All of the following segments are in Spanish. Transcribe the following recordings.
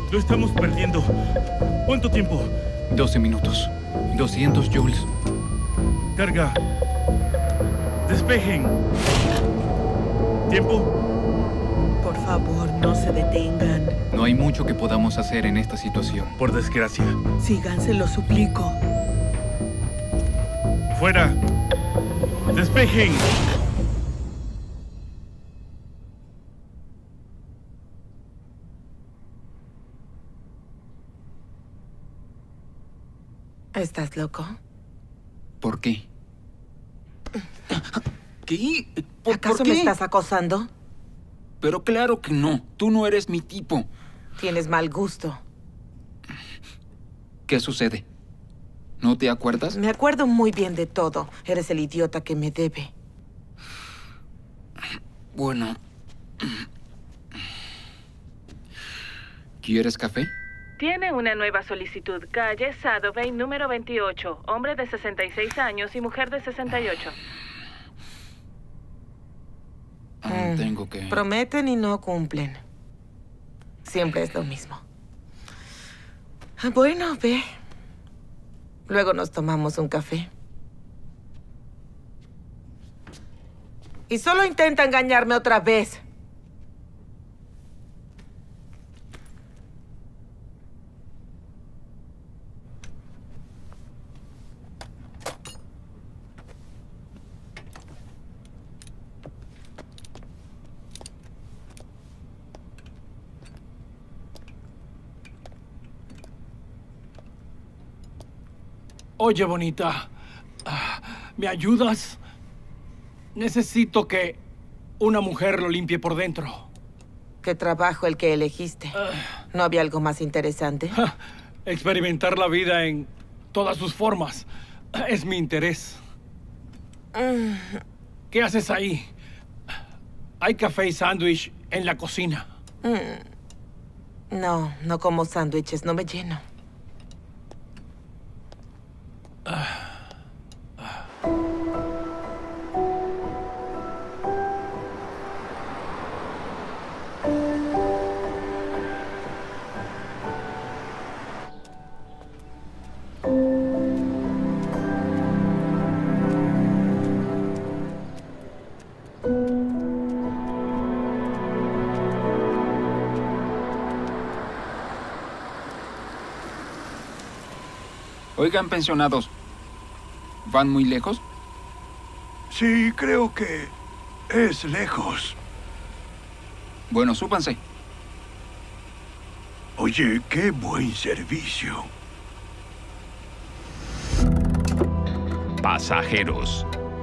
Lo estamos perdiendo. ¿Cuánto tiempo? 12 minutos. 200 joules. Carga. Despejen. ¿Tiempo? Por favor, no se detengan. No hay mucho que podamos hacer en esta situación. Por desgracia. Sigan, se lo suplico. ¡Fuera! ¡Despejen! ¿Estás loco? ¿Por qué? ¿Qué? ¿Acaso ¿Por qué? me estás acosando? Pero claro que no. Tú no eres mi tipo. Tienes mal gusto. ¿Qué sucede? ¿No te acuerdas? Me acuerdo muy bien de todo. Eres el idiota que me debe. Bueno. ¿Quieres café? Tiene una nueva solicitud. Calle Sadovey, número 28. Hombre de 66 años y mujer de 68. Tengo que... Prometen y no cumplen. Siempre es lo mismo. Bueno, ve. Luego nos tomamos un café. Y solo intenta engañarme otra vez. Oye, bonita, ¿me ayudas? Necesito que una mujer lo limpie por dentro. ¿Qué trabajo el que elegiste? ¿No había algo más interesante? Experimentar la vida en todas sus formas es mi interés. ¿Qué haces ahí? Hay café y sándwich en la cocina. No, no como sándwiches, no me lleno. Oigan, pensionados. ¿Van muy lejos? Sí, creo que es lejos. Bueno, súbanse. Oye, qué buen servicio. Pasajeros.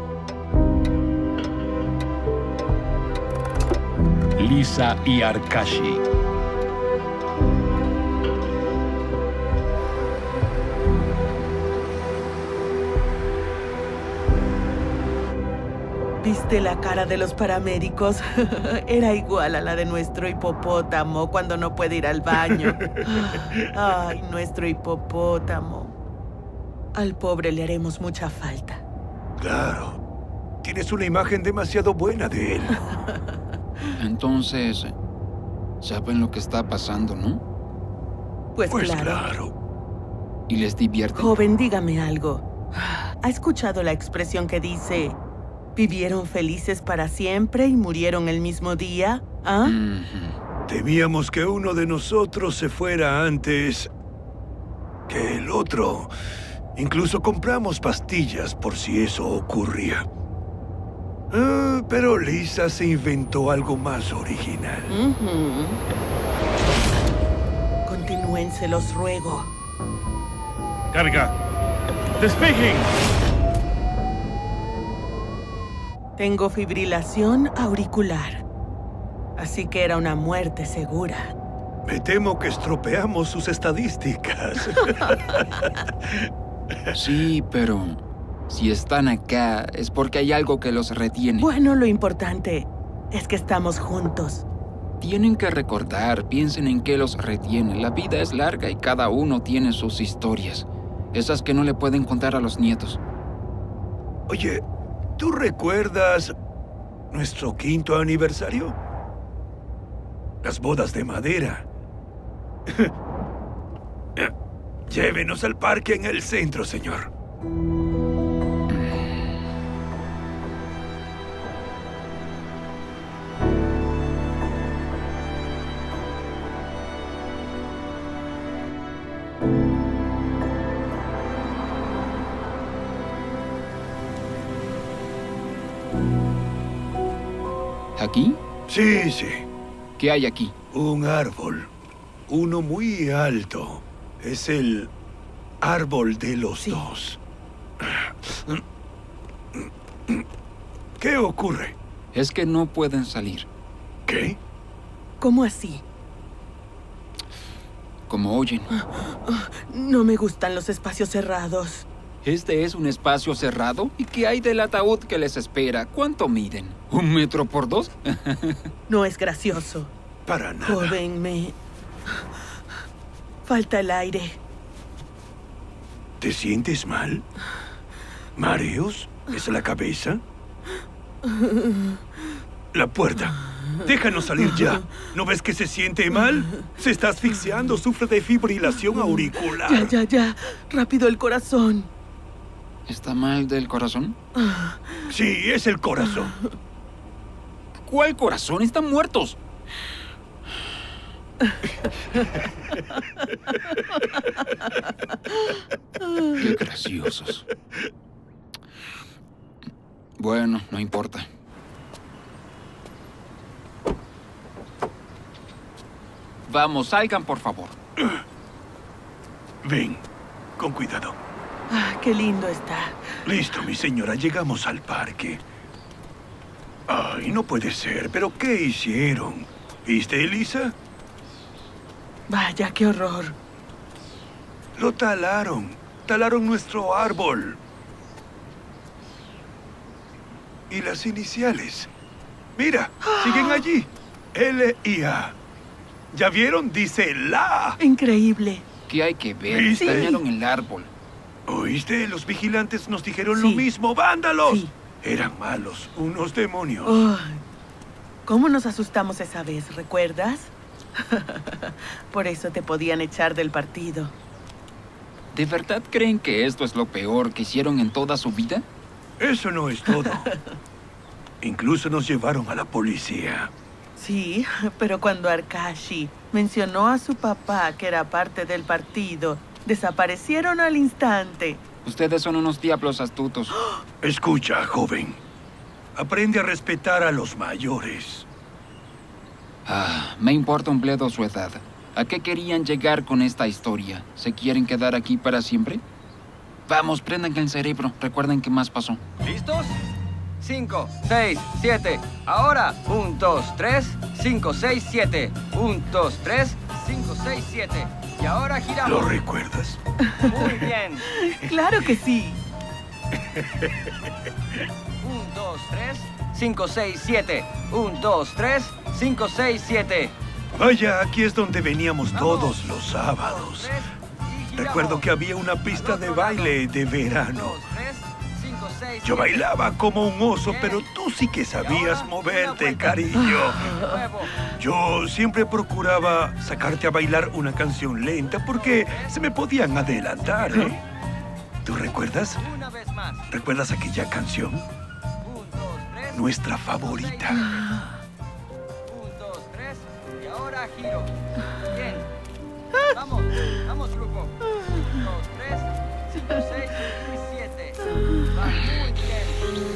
Lisa y Arkashi. ¿Viste la cara de los paramédicos? Era igual a la de nuestro hipopótamo cuando no puede ir al baño. Ay, nuestro hipopótamo. Al pobre le haremos mucha falta. Claro. Tienes una imagen demasiado buena de él. Entonces, saben lo que está pasando, ¿no? Pues claro. claro. ¿Y les divierte? Joven, dígame algo. ¿Ha escuchado la expresión que dice... ¿Vivieron felices para siempre y murieron el mismo día? ¿Ah? Temíamos que uno de nosotros se fuera antes que el otro. Incluso compramos pastillas por si eso ocurría. Pero Lisa se inventó algo más original. Continúen, se los ruego. Carga. Despejen. Tengo fibrilación auricular. Así que era una muerte segura. Me temo que estropeamos sus estadísticas. Sí, pero si están acá es porque hay algo que los retiene. Bueno, lo importante es que estamos juntos. Tienen que recordar, piensen en qué los retiene. La vida es larga y cada uno tiene sus historias. Esas que no le pueden contar a los nietos. Oye, ¿tú recuerdas nuestro 5º aniversario? Las bodas de madera. Llévenos al parque en el centro, señor. ¿Aquí? Sí, sí. ¿Qué hay aquí? Un árbol. Uno muy alto. Es el árbol de los dos. ¿Qué ocurre? Es que no pueden salir. ¿Qué? ¿Cómo así? Como oyen. No me gustan los espacios cerrados. ¿Este es un espacio cerrado? ¿Y qué hay del ataúd que les espera? ¿Cuánto miden? ¿1 metro por 2? No es gracioso. Para nada. Joven, falta el aire. ¿Te sientes mal? ¿Mareos? ¿Es la cabeza? La puerta. Déjanos salir ya. ¿No ves que se siente mal? Se está asfixiando, sufre de fibrilación auricular. Ya. Rápido el corazón. ¿Está mal del corazón? Sí, es el corazón. ¿Cuál corazón? Están muertos. Qué graciosos. Bueno, no importa. Vamos, salgan, por favor. Ven, con cuidado. Qué lindo está. Listo, mi señora, llegamos al parque. Ay, no puede ser, pero ¿qué hicieron? ¿Viste, Elisa? Vaya, qué horror. Lo talaron. Talaron nuestro árbol. Y las iniciales. Mira, siguen allí. L y A. ¿Ya vieron? Dice la. Increíble. ¿Qué hay que ver? ¿Viste? Dañaron el árbol. ¿Oíste? Los vigilantes nos dijeron Sí. lo mismo. ¡Vándalos! Sí. Eran malos, unos demonios. Ay, ¿cómo nos asustamos esa vez? ¿Recuerdas? Por eso te podían echar del partido. ¿De verdad creen que esto es lo peor que hicieron en toda su vida? Eso no es todo. Incluso nos llevaron a la policía. Sí, pero cuando Arkashi mencionó a su papá que era parte del partido, desaparecieron al instante. Ustedes son unos diablos astutos. Escucha, joven. Aprende a respetar a los mayores. Me importa un bledo su edad. ¿A qué querían llegar con esta historia? ¿Se quieren quedar aquí para siempre? Vamos, prendan el cerebro. Recuerden qué más pasó. ¿Listos? 5, 6, 7. Ahora. 1, 2, 3. 5, 6, 7. 1, 2, 3. 5, 6, 7. Y ahora giramos. ¿Lo recuerdas? Muy bien. Claro que sí. 1, 2, 3. 5, 6, 7. 1, 2, 3. 5, 6, 7. Vaya, aquí es donde veníamos Vamos. todos los sábados. 3, y giramos. Recuerdo que había una pista de baile de 1, verano. 2, 3. 5, 6, Yo 7. bailaba como un oso, pero tú sí que sabías moverte, cariño. Nuevo. Yo siempre procuraba sacarte a bailar una canción lenta porque se me podían adelantar, ¿eh? ¿Tú recuerdas? Una vez más. ¿Recuerdas aquella canción? 1, 2, 3. Nuestra favorita. 1, 2, 3. Y ahora giro. Bien. Vamos, vamos, grupo. 1, 2, 3. 5, 6 y 7. Va muy bien.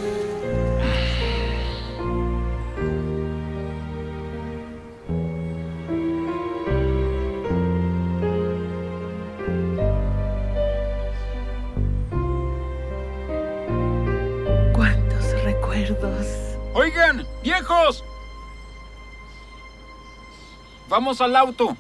¿Cuántos recuerdos? ¡Oigan, viejos! ¡Vamos al auto!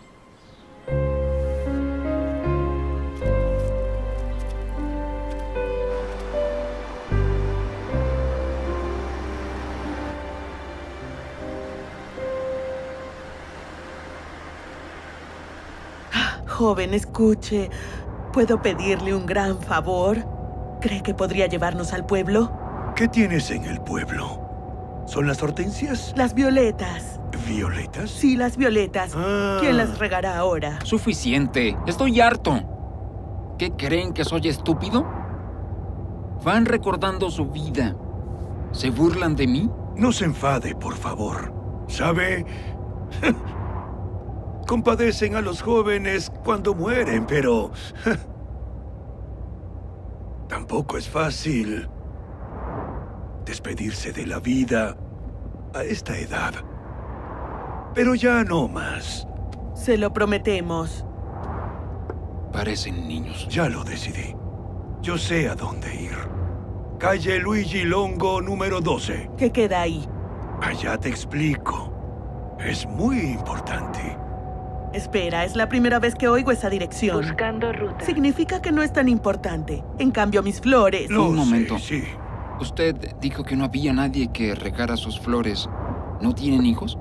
Joven, escuche. ¿Puedo pedirle un gran favor? ¿Cree que podría llevarnos al pueblo? ¿Qué tienes en el pueblo? ¿Son las hortensias? Las violetas. ¿Violetas? Sí, las violetas. Ah. ¿Quién las regará ahora? Suficiente. Estoy harto. ¿Qué creen que soy estúpido? Van recordando su vida. ¿Se burlan de mí? No se enfade, por favor. ¿Sabe? Compadecen a los jóvenes cuando mueren, pero... tampoco es fácil despedirse de la vida a esta edad. Pero ya no más. Se lo prometemos. Parecen niños. Ya lo decidí. Yo sé a dónde ir. Calle Luigi Longo, número 12. ¿Qué queda ahí? Allá te explico. Es muy importante. Espera, es la primera vez que oigo esa dirección. Buscando ruta. Significa que no es tan importante. En cambio, mis flores... Lo Un momento. sé, sí. Usted dijo que no había nadie que regara sus flores. ¿No tienen hijos?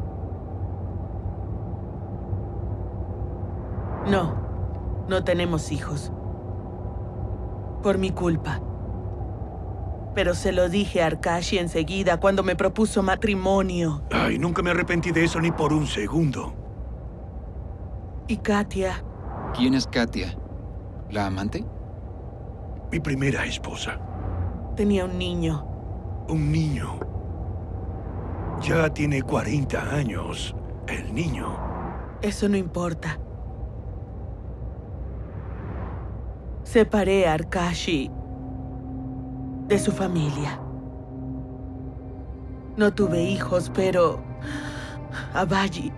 No, no tenemos hijos. Por mi culpa. Pero se lo dije a Arkashi enseguida cuando me propuso matrimonio. Ay, nunca me arrepentí de eso ni por un segundo. Y Katia, ¿Quién es Katia? ¿La amante? Mi primera esposa. tenía un niño. Un niño. Ya tiene 40 años. El niño. Eso no importa. Separé a Arkashi de su familia. No tuve hijos, pero a Vajik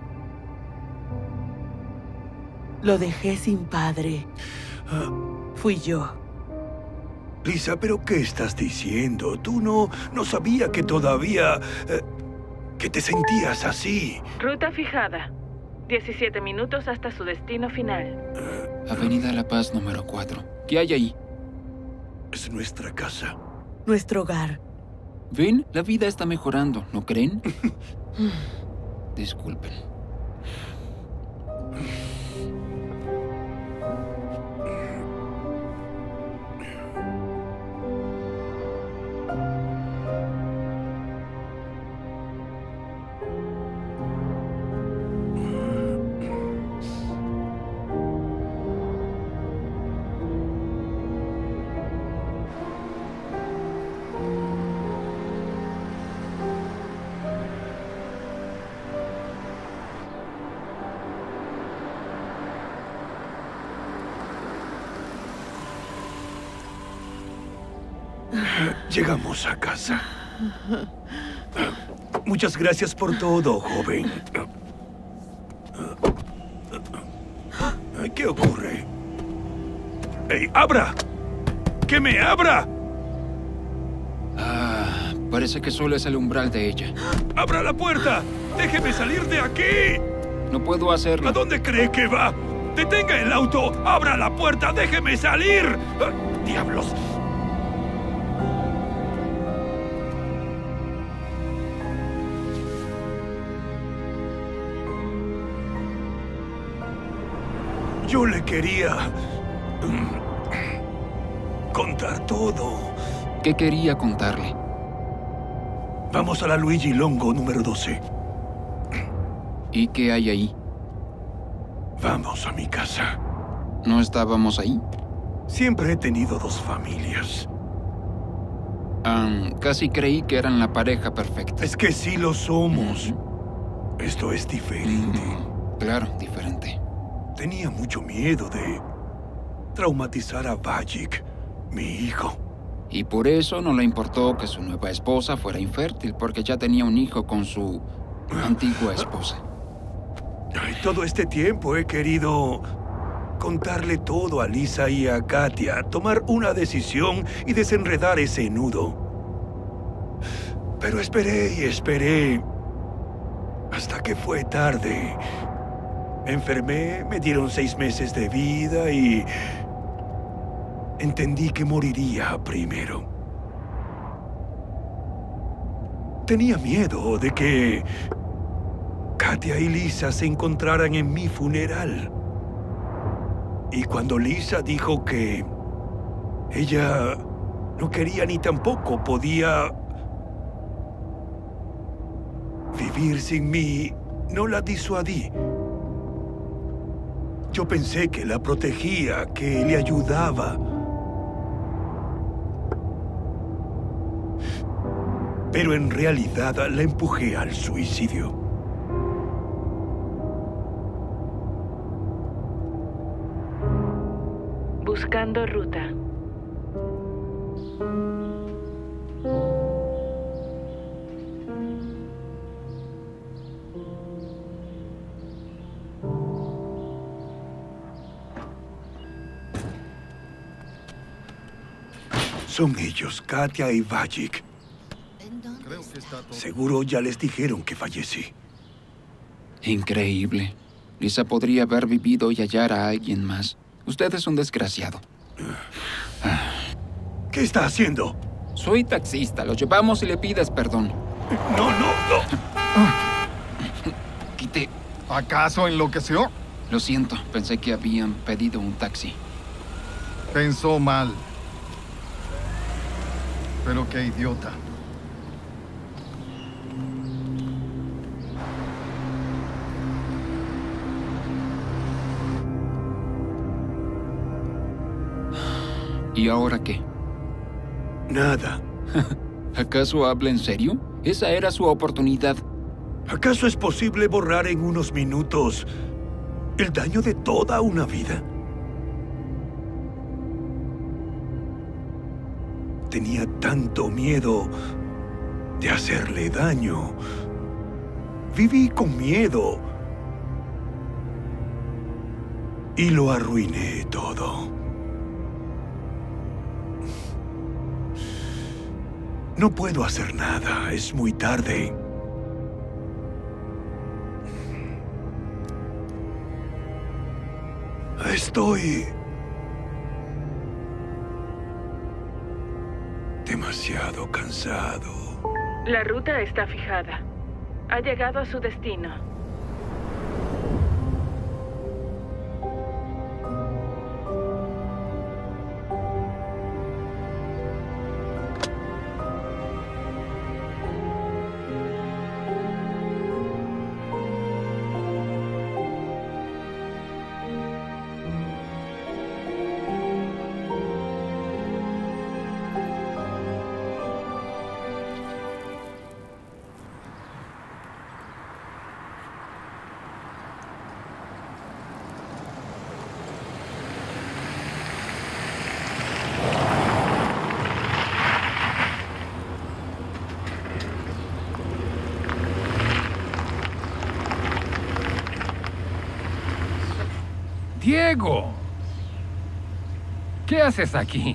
lo dejé sin padre. Ah, Fui yo. Lisa, ¿pero qué estás diciendo? Tú no sabía que todavía... que te sentías así. Ruta fijada. 17 minutos hasta su destino final. Avenida La Paz, número 4. ¿Qué hay ahí? Es nuestra casa. Nuestro hogar. ¿Ven? La vida está mejorando, ¿no creen? Disculpen. Llegamos a casa. Muchas gracias por todo, joven. ¿Qué ocurre? ¡Ey, abra! ¡Que me abra! Ah, parece que solo es el umbral de ella. ¡Abra la puerta! ¡Déjeme salir de aquí! No puedo hacerlo. ¿A dónde cree que va? ¡Detenga el auto! ¡Abra la puerta! ¡Déjeme salir! ¡Diablos! Yo le quería... contar todo. ¿Qué quería contarle? Vamos a la Luigi Longo, número 12. ¿Y qué hay ahí? Vamos a mi casa. ¿No estábamos ahí? Siempre he tenido dos familias. Casi creí que eran la pareja perfecta. Es que sí lo somos. Esto es diferente. Claro, diferente. Tenía mucho miedo de traumatizar a Vajik, mi hijo. Y por eso no le importó que su nueva esposa fuera infértil, porque ya tenía un hijo con su antigua esposa. Ay, todo este tiempo he querido contarle todo a Lisa y a Katia, tomar una decisión y desenredar ese nudo. Pero esperé y esperé hasta que fue tarde. Enfermé, me dieron 6 meses de vida y entendí que moriría primero. Tenía miedo de que Katia y Lisa se encontraran en mi funeral. Y cuando Lisa dijo que ella no quería ni tampoco podía vivir vivir sin mí, no la disuadí. Yo pensé que la protegía, que le ayudaba. Pero en realidad la empujé al suicidio. Buscando ruta. Son ellos, Katia y Vajik. Seguro ya les dijeron que fallecí. Increíble. Lisa podría haber vivido y hallar a alguien más. Usted es un desgraciado. ¿Qué está haciendo? Soy taxista. Lo llevamos y le pides perdón. No, no, no. Quite. ¿Acaso enloqueció? Lo siento. Pensé que habían pedido un taxi. Pensó mal. Pero qué idiota. ¿Y ahora qué? Nada. ¿Acaso habla en serio? Esa era su oportunidad. ¿Acaso es posible borrar en unos minutos el daño de toda una vida? Tenía tanto miedo de hacerle daño. Viví con miedo. Y lo arruiné todo. No puedo hacer nada. Es muy tarde. Estoy demasiado cansado. La ruta está fijada. Ha llegado a su destino. ¡Diego! ¿Qué haces aquí?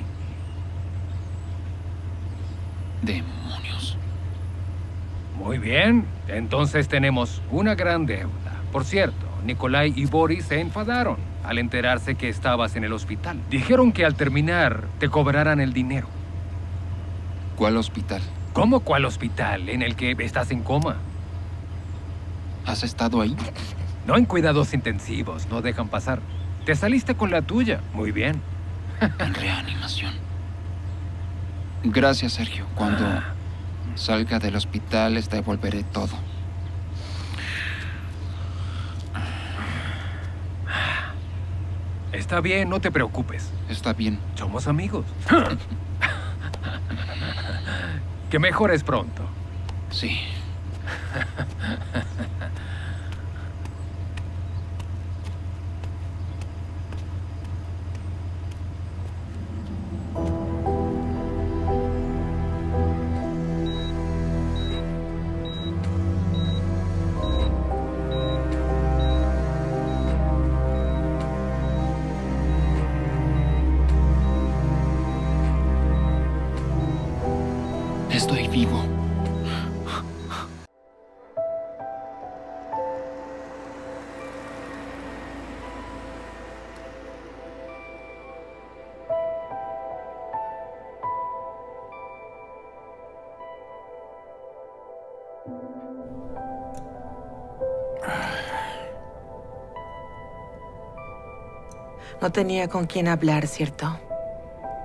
Demonios. Muy bien, entonces tenemos una gran deuda. Por cierto, Nikolai y Boris se enfadaron al enterarse que estabas en el hospital. Dijeron que al terminar te cobrarán el dinero. ¿Cuál hospital? ¿Cómo cuál hospital? En el que estás en coma. ¿Has estado ahí? No en cuidados intensivos, no dejan pasar. Te saliste con la tuya. Muy bien. En reanimación. Gracias, Sergio. Cuando salga del hospital, les devolveré todo. Está bien, no te preocupes. Está bien. Somos amigos. Que mejores pronto. Sí. Estoy vivo. No tenía con quién hablar, ¿cierto?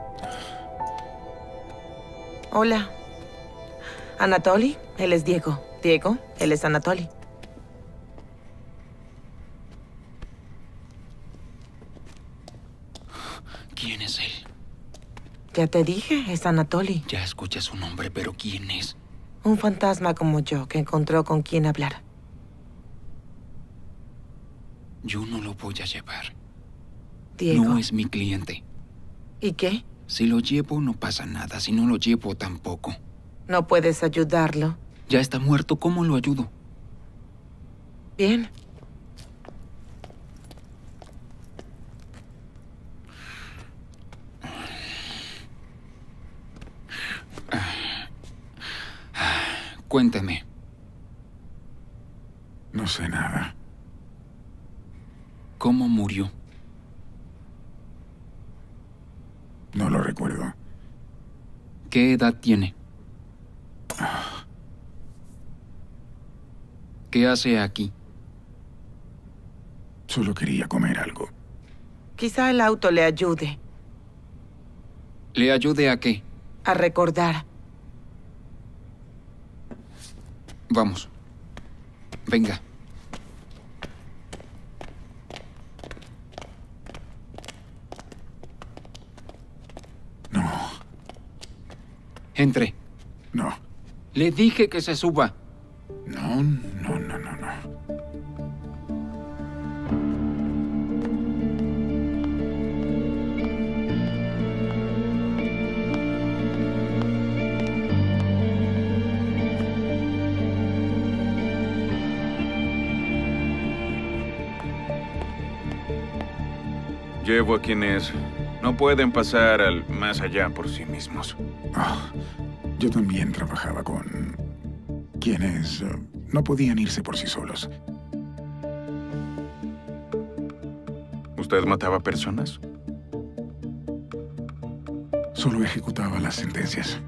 Hola. Anatoly, él es Diego. Diego, él es Anatoly. ¿Quién es él? Ya te dije, es Anatoly. Ya escuché su nombre, pero ¿quién es? Un fantasma como yo que encontró con quien hablar. Yo no lo voy a llevar. Diego. No es mi cliente. ¿Y qué? Si lo llevo, no pasa nada. Si no lo llevo, tampoco. No puedes ayudarlo. Ya está muerto. ¿Cómo lo ayudo? Bien. Cuénteme. No sé nada. ¿Cómo murió? No lo recuerdo. ¿Qué edad tiene? ¿Qué hace aquí? Solo quería comer algo. Quizá el auto le ayude. ¿Le ayude a qué? A recordar. Vamos. Venga. No. Entre. No. Le dije que se suba. No, no, no, no, no. Llevo a quienes no pueden pasar al más allá por sí mismos. Yo también trabajaba con quienes no podían irse por sí solos. ¿Usted mataba personas? Solo ejecutaba las sentencias.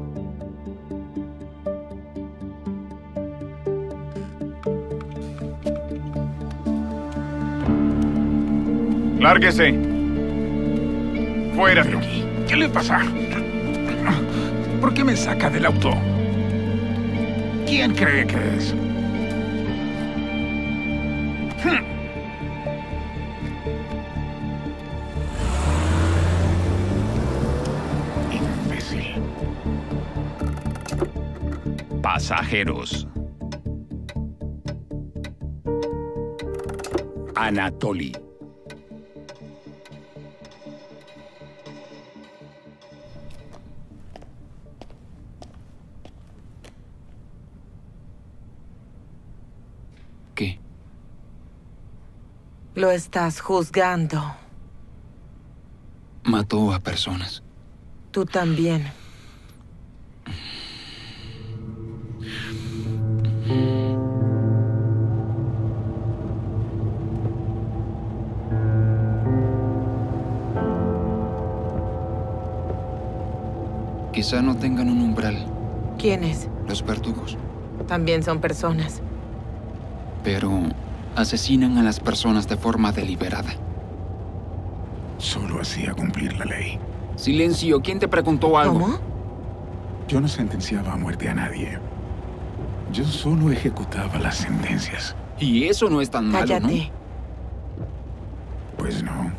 ¡Lárguese! ¡Fuera de aquí! ¿Qué le pasa? ¿Por qué me saca del auto? ¿Quién cree que es? Imbécil. Pasajeros. Anatoly. ¿Qué? Lo estás juzgando. Mató a personas. Tú también. Quizá no tengan un umbral. ¿Quiénes? Los verdugos. También son personas. Pero asesinan a las personas de forma deliberada. Solo hacía cumplir la ley. Silencio. ¿Quién te preguntó algo? ¿Cómo? Yo no sentenciaba a muerte a nadie. Yo solo ejecutaba las sentencias. Y eso no es tan malo, ¿no? Cállate. Pues no.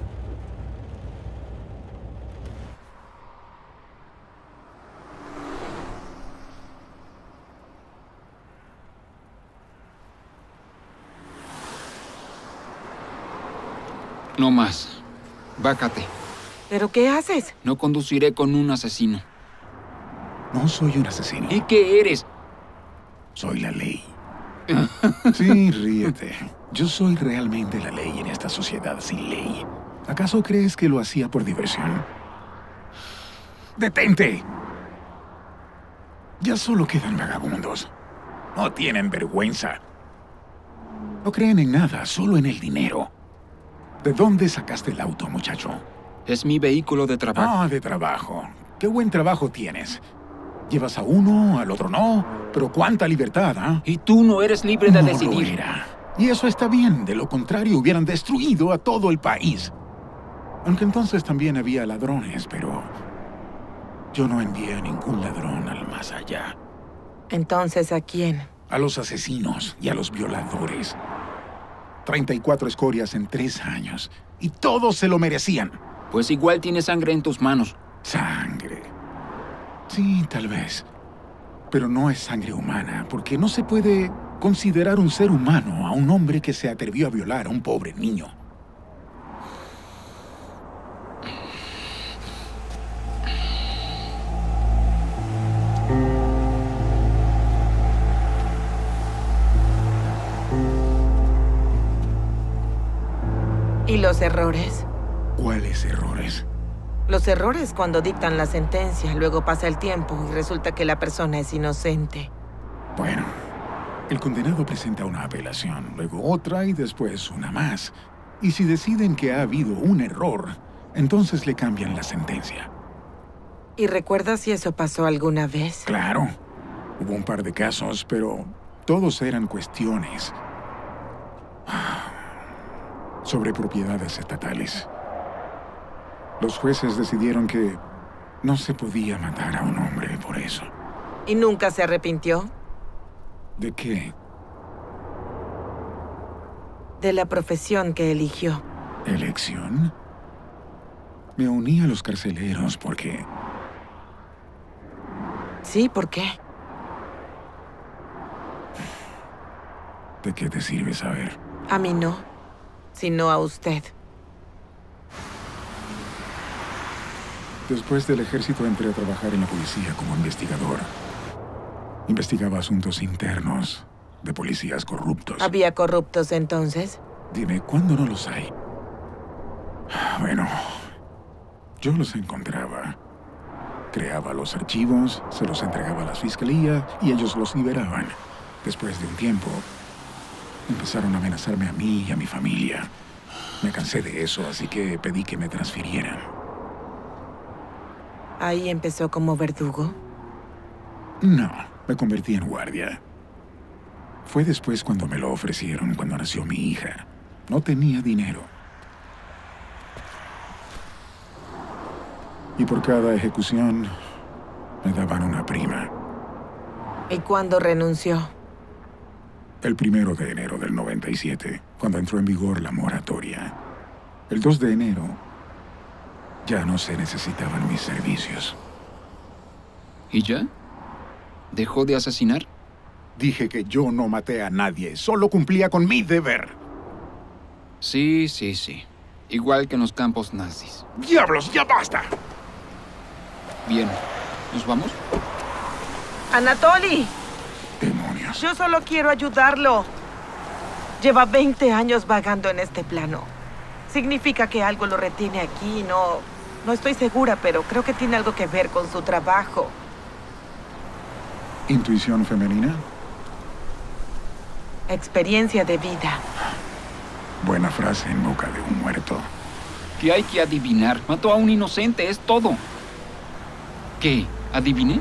No más. Bájate. ¿Pero qué haces? No conduciré con un asesino. No soy un asesino. ¿Y qué eres? Soy la ley. Sí, ríete. Yo soy realmente la ley en esta sociedad sin ley. ¿Acaso crees que lo hacía por diversión? ¡Detente! Ya solo quedan vagabundos. No tienen vergüenza. No creen en nada, solo en el dinero. ¿De dónde sacaste el auto, muchacho? Es mi vehículo de trabajo. Ah, de trabajo. Qué buen trabajo tienes. Llevas a uno, al otro no. Pero cuánta libertad, ¿ah? Y tú no eres libre de No decidir. lo era. Y eso está bien. De lo contrario, hubieran destruido a todo el país. Aunque entonces también había ladrones, pero yo no envié a ningún ladrón al más allá. Entonces, ¿a quién? a los asesinos y a los violadores. 34 escorias en 3 años. Y todos se lo merecían. Pues igual tienes sangre en tus manos. Sangre. Sí, tal vez. Pero no es sangre humana, porque no se puede considerar un ser humano a un hombre que se atrevió a violar a un pobre niño. ¿Y los errores? ¿Cuáles errores? Los errores cuando dictan la sentencia, luego pasa el tiempo y resulta que la persona es inocente. Bueno, el condenado presenta una apelación, luego otra y después una más. Y si deciden que ha habido un error, entonces le cambian la sentencia. ¿Y recuerdas si eso pasó alguna vez? Claro. Hubo un par de casos, pero todos eran cuestiones sobre propiedades estatales. Los jueces decidieron que no se podía matar a un hombre por eso. ¿Y nunca se arrepintió? ¿De qué? De la profesión que eligió. ¿Elección? Me uní a los carceleros porque... Sí, ¿por qué? ¿De qué te sirve saber? A mí no, sino a usted. Después del ejército entré a trabajar en la policía como investigador. Investigaba asuntos internos de policías corruptos. ¿Había corruptos entonces? Dime, ¿cuándo no los hay? Bueno, yo los encontraba. Creaba los archivos, se los entregaba a la fiscalía y ellos los liberaban. Después de un tiempo, empezaron a amenazarme a mí y a mi familia. Me cansé de eso, así que pedí que me transfirieran. ¿Ahí empezó como verdugo? No, me convertí en guardia. Fue después cuando me lo ofrecieron, cuando nació mi hija. No tenía dinero. Y por cada ejecución, me daban una prima. ¿Y cuándo renunció? El 1 de enero del 97, cuando entró en vigor la moratoria. El 2 de enero, ya no se necesitaban mis servicios. ¿Y ya? ¿Dejó de asesinar? Dije que yo no maté a nadie, solo cumplía con mi deber. Sí. Igual que en los campos nazis. ¡Diablos, ya basta! Bien, ¿nos vamos? ¡Anatoly! ¡Demonios! Yo solo quiero ayudarlo. Lleva 20 años vagando en este plano. Significa que algo lo retiene aquí. No estoy segura, pero creo que tiene algo que ver con su trabajo. ¿Intuición femenina? Experiencia de vida. Buena frase en boca de un muerto. ¿Qué hay que adivinar? Mató a un inocente, es todo. ¿Qué? ¿Adiviné?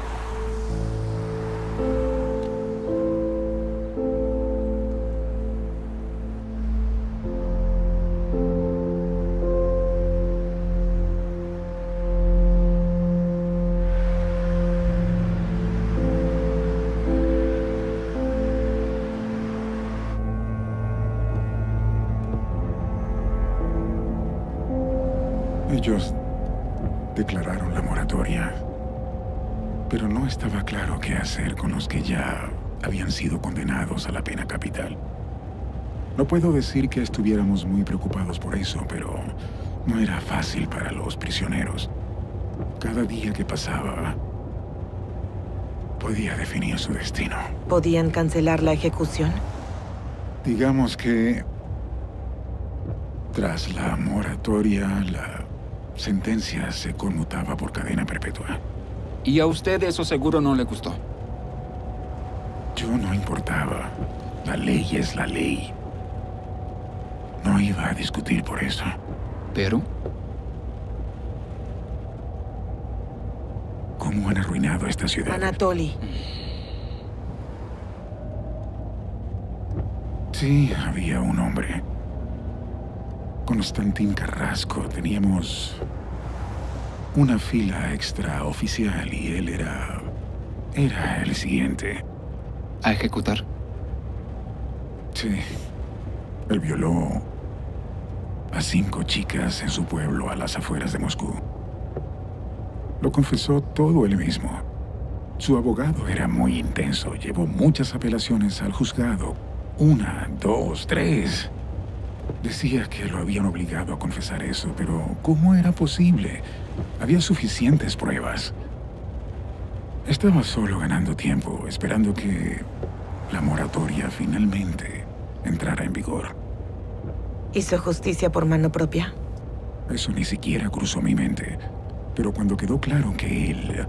Ellos declararon la moratoria, pero no estaba claro qué hacer con los que ya habían sido condenados a la pena capital. No puedo decir que estuviéramos muy preocupados por eso, pero no era fácil para los prisioneros. Cada día que pasaba podía definir su destino. ¿Podían cancelar la ejecución? Digamos que tras la moratoria, la sentencia se conmutaba por cadena perpetua. Y a usted eso seguro no le gustó. Yo no importaba. La ley es la ley. No iba a discutir por eso. ¿Pero? ¿Cómo han arruinado esta ciudad? Anatoly. Sí, había un hombre. Constantín Carrasco. Teníamos una fila extraoficial y él era el siguiente. ¿A ejecutar? Sí. Él violó a 5 chicas en su pueblo a las afueras de Moscú. Lo confesó todo él mismo. Su abogado era muy intenso. Llevó muchas apelaciones al juzgado. 1, 2, 3. Decía que lo habían obligado a confesar eso, pero ¿cómo era posible? Había suficientes pruebas. Estaba solo ganando tiempo, esperando que la moratoria finalmente entrara en vigor. ¿Hizo justicia por mano propia? Eso ni siquiera cruzó mi mente. Pero cuando quedó claro que él...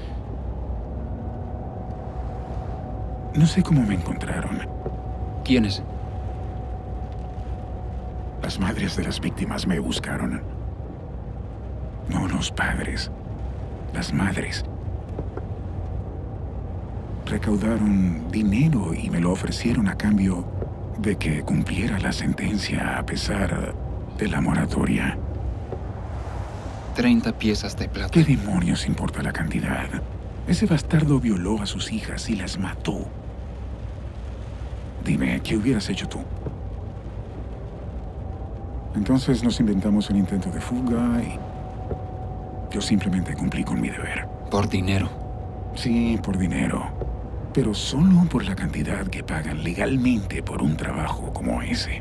No sé cómo me encontraron. ¿Quiénes? Las madres de las víctimas me buscaron. No los padres. Las madres. Recaudaron dinero y me lo ofrecieron a cambio de que cumpliera la sentencia a pesar de la moratoria. 30 piezas de plata. ¿Qué demonios importa la cantidad? Ese bastardo violó a sus hijas y las mató. Dime, ¿qué hubieras hecho tú? Entonces nos inventamos un intento de fuga y... yo simplemente cumplí con mi deber. ¿Por dinero? Sí, por dinero. Pero solo por la cantidad que pagan legalmente por un trabajo como ese.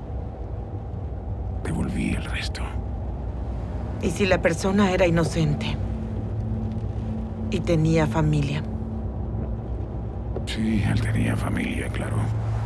Devolví el resto. ¿Y si la persona era inocente? Y tenía familia. Sí, él tenía familia, claro.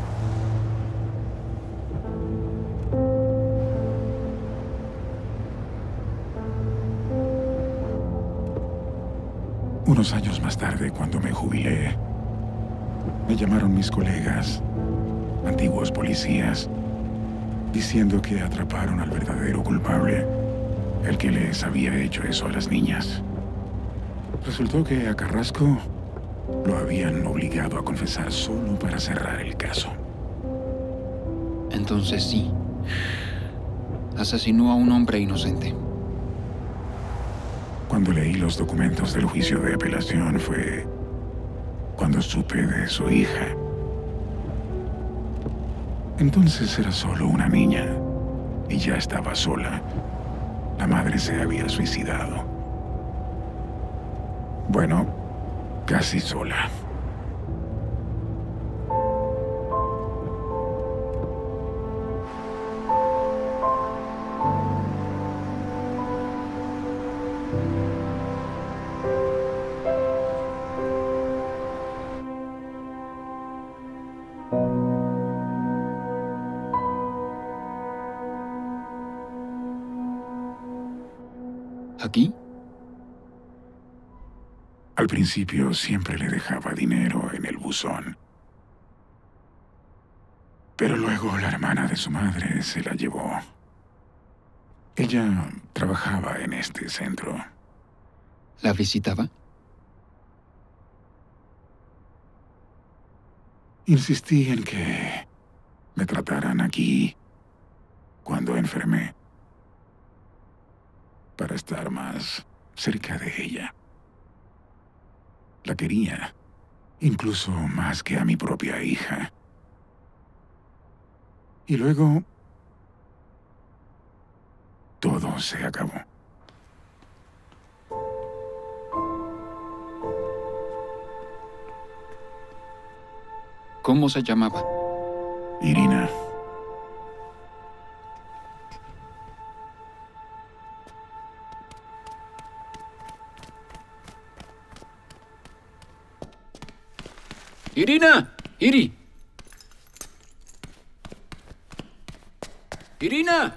Unos años más tarde, cuando me jubilé, me llamaron mis colegas, antiguos policías, diciendo que atraparon al verdadero culpable, el que les había hecho eso a las niñas. Resultó que a Carrasco lo habían obligado a confesar solo para cerrar el caso. Entonces sí. Asesinó a un hombre inocente. Cuando leí los documentos del juicio de apelación fue cuando supe de su hija. Entonces era solo una niña y ya estaba sola. La madre se había suicidado. Bueno, casi sola. ¿Aquí? Al principio siempre le dejaba dinero en el buzón. Pero luego la hermana de su madre se la llevó. Ella trabajaba en este centro. ¿La visitaba? Insistí en que me trataran aquí cuando enfermé, para estar más cerca de ella. La quería, incluso más que a mi propia hija. Y luego, todo se acabó. ¿Cómo se llamaba? Irina. ¡Irina! ¡Iri! ¡Irina!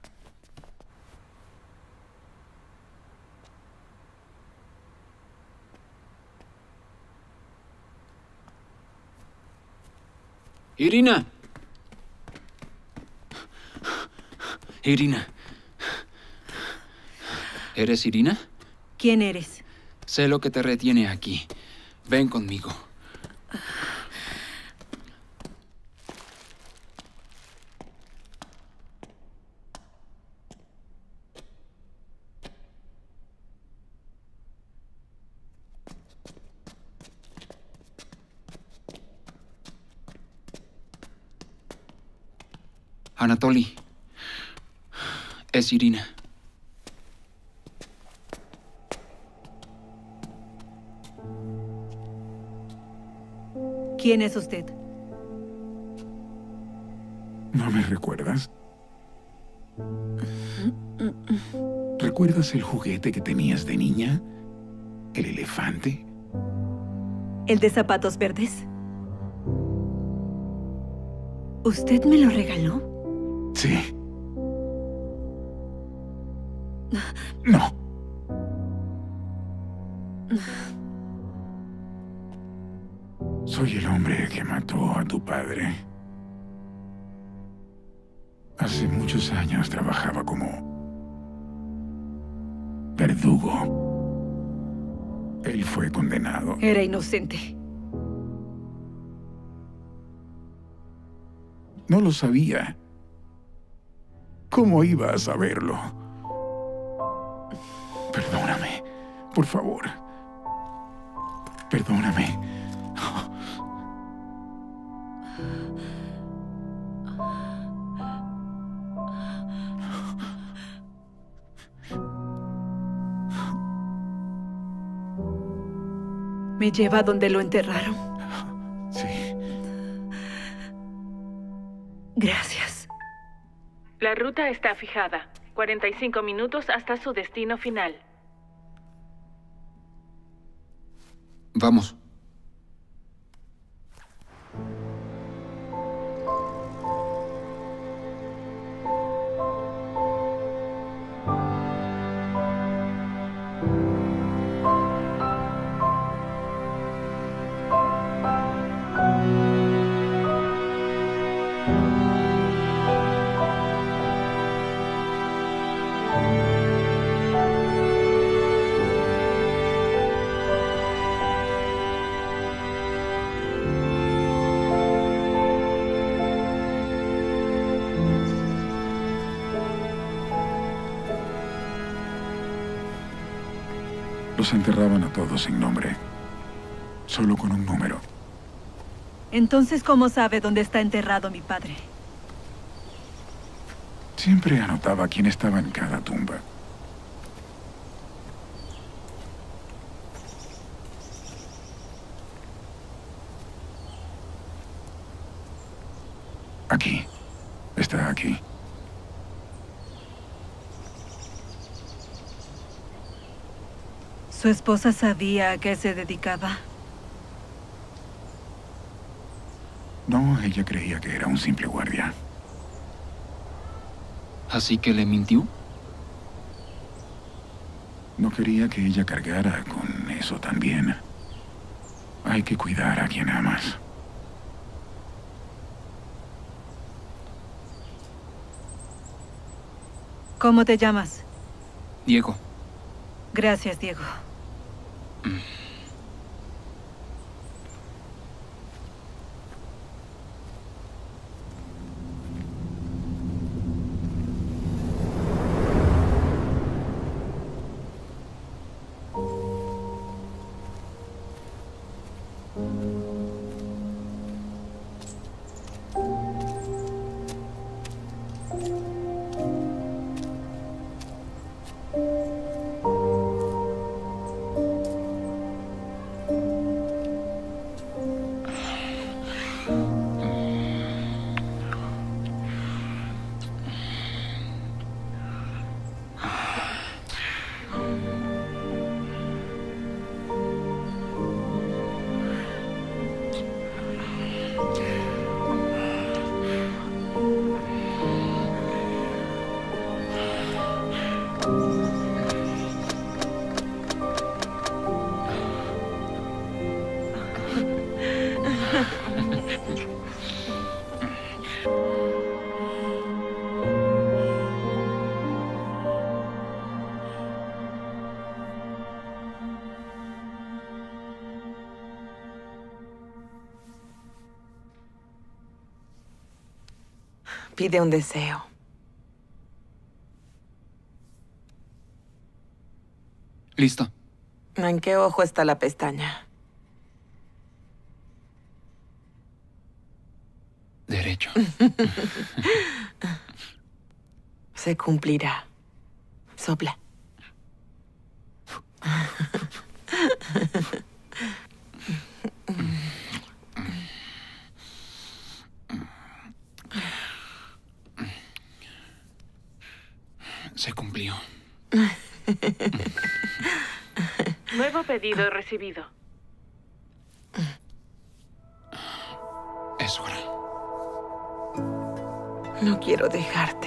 ¡Irina! Irina. ¿Eres Irina? ¿Quién eres? Sé lo que te retiene aquí. Ven conmigo. Anatoly. Es Irina. ¿Quién es usted? ¿No me recuerdas? ¿Recuerdas el juguete que tenías de niña? ¿El elefante? ¿El de zapatos verdes? ¿Usted me lo regaló? Sí. No. Soy el hombre que mató a tu padre. Hace muchos años trabajaba como verdugo. Él fue condenado. Era inocente. No lo sabía. ¿Cómo iba a saberlo? Perdóname, por favor. Perdóname. ¿Me lleva a donde lo enterraron? Sí. Gracias. La ruta está fijada. 45 minutos hasta su destino final. Vamos. Los enterraban a todos sin nombre. Solo con un número. Entonces, ¿cómo sabe dónde está enterrado mi padre? Siempre anotaba quién estaba en cada tumba. Aquí. Está aquí. ¿Su esposa sabía a qué se dedicaba? No, ella creía que era un simple guardia. ¿Así que le mintió? No quería que ella cargara con eso también. Hay que cuidar a quien amas. ¿Cómo te llamas? Diego. Gracias, Diego. Pide un deseo. Listo. ¿En qué ojo está la pestaña? Derecho. Se cumplirá. Sopla. Se cumplió. Nuevo pedido recibido. Es hora. No quiero dejarte.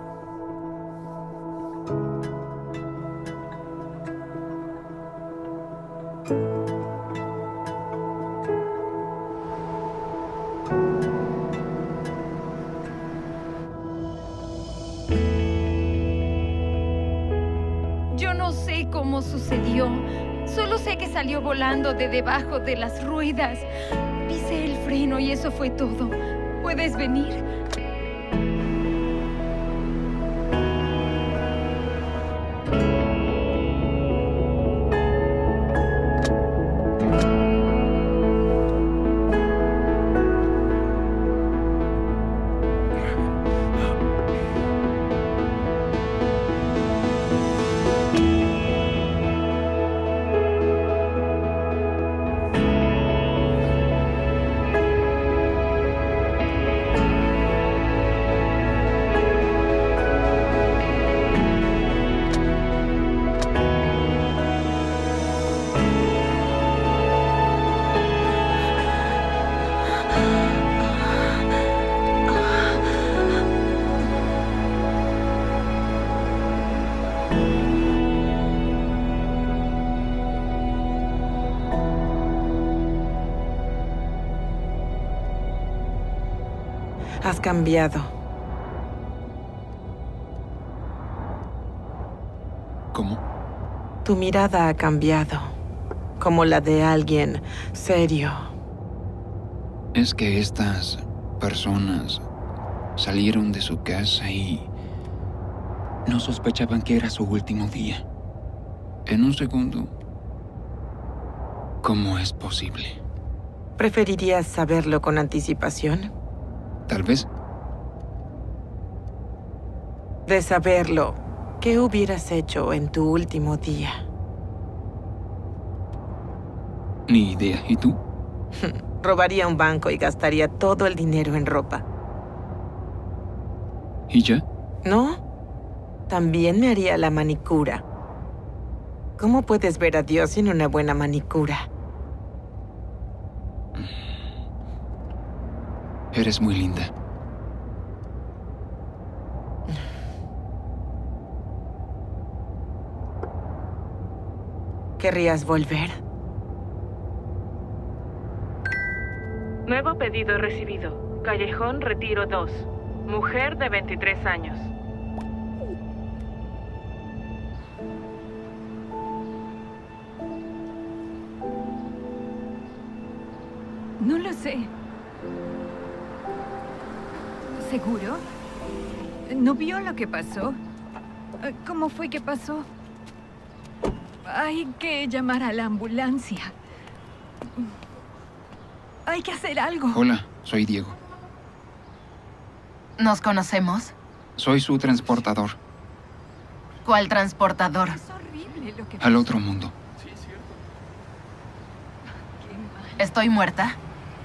Yo no sé cómo sucedió. Solo sé que salió volando de debajo de las ruedas. Pisé el freno y eso fue todo. ¿Puedes venir? Has cambiado. ¿Cómo? Tu mirada ha cambiado. Como la de alguien serio. Es que estas personas salieron de su casa y no sospechaban que era su último día. En un segundo, ¿cómo es posible? ¿Preferirías saberlo con anticipación? Tal vez. De saberlo, ¿qué hubieras hecho en tu último día? Ni idea. ¿Y tú? Robaría un banco y gastaría todo el dinero en ropa. ¿Y ya? ¿No? También me haría la manicura. ¿Cómo puedes ver a Dios sin una buena manicura? Eres muy linda. ¿Querrías volver? Nuevo pedido recibido. Callejón Retiro 2. Mujer de 23 años. No lo sé. ¿Seguro? ¿No vio lo que pasó? ¿Cómo fue que pasó? Hay que llamar a la ambulancia. Hay que hacer algo. Hola, soy Diego. ¿Nos conocemos? Soy su transportador. ¿Cuál transportador? Es horrible lo que Al otro mundo. ¿Estoy muerta?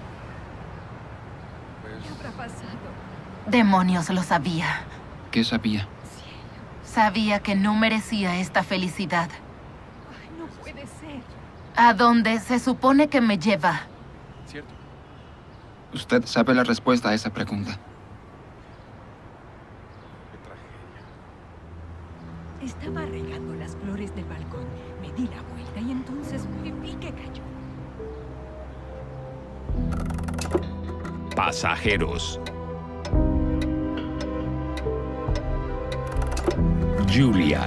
¿Qué habrá pasado? Demonios, lo sabía. ¿Qué sabía? Sabía que no merecía esta felicidad. Ay, no puede ser. ¿A dónde se supone que me lleva? ¿Cierto? Usted sabe la respuesta a esa pregunta. Estaba regando las flores del balcón. Me di la vuelta y entonces vi que cayó. Pasajeros. Julia.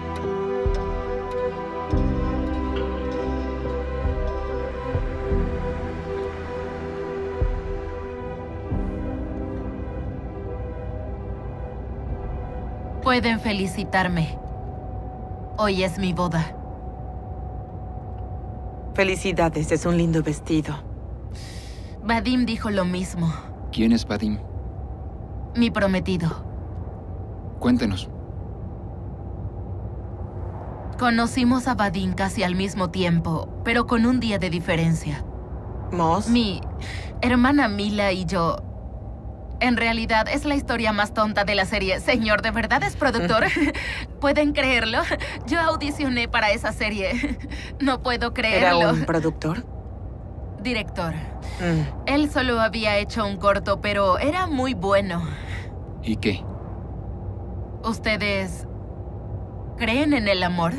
Pueden felicitarme. Hoy es mi boda. Felicidades, es un lindo vestido. Vadim dijo lo mismo. ¿Quién es Vadim? Mi prometido. Cuéntenos. Conocimos a Vadim casi al mismo tiempo, pero con un día de diferencia. ¿Moss? Mi hermana Mila y yo... En realidad, es la historia más tonta de la serie. Señor, ¿de verdad es productor? ¿Pueden creerlo? Yo audicioné para esa serie. No puedo creerlo. ¿Era un productor? Director. Él solo había hecho un corto, pero era muy bueno. ¿Y qué? ¿Ustedes creen en el amor?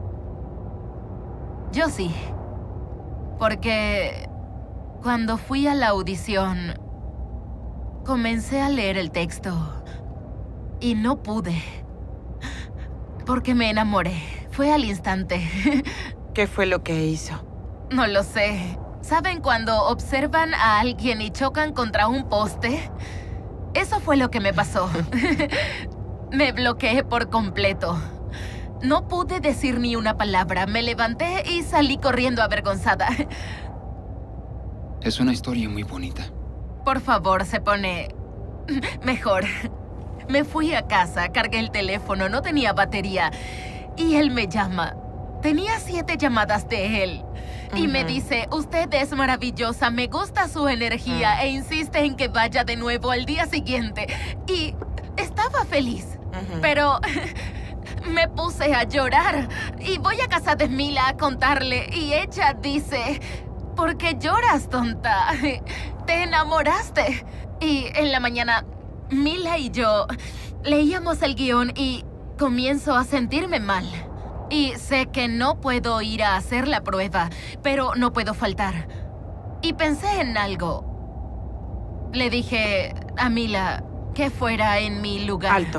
Yo sí. Porque cuando fui a la audición, comencé a leer el texto y no pude. Porque me enamoré. Fue al instante. ¿Qué fue lo que hizo? No lo sé. ¿Saben cuando observan a alguien y chocan contra un poste? Eso fue lo que me pasó. Me bloqueé por completo. No pude decir ni una palabra. Me levanté y salí corriendo avergonzada. Es una historia muy bonita. Por favor, se pone mejor. Me fui a casa, cargué el teléfono, no tenía batería. Y él me llama. Tenía 7 llamadas de él. Y me dice, usted es maravillosa, me gusta su energía e insiste en que vaya de nuevo al día siguiente. Y estaba feliz, pero me puse a llorar. Y voy a casa de Mila a contarle y ella dice, ¿por qué lloras, tonta? Te enamoraste. Y en la mañana, Mila y yo leíamos el guión y comienzo a sentirme mal. Y sé que no puedo ir a hacer la prueba, pero no puedo faltar. Y pensé en algo. Le dije a Mila que fuera en mi lugar. Alto.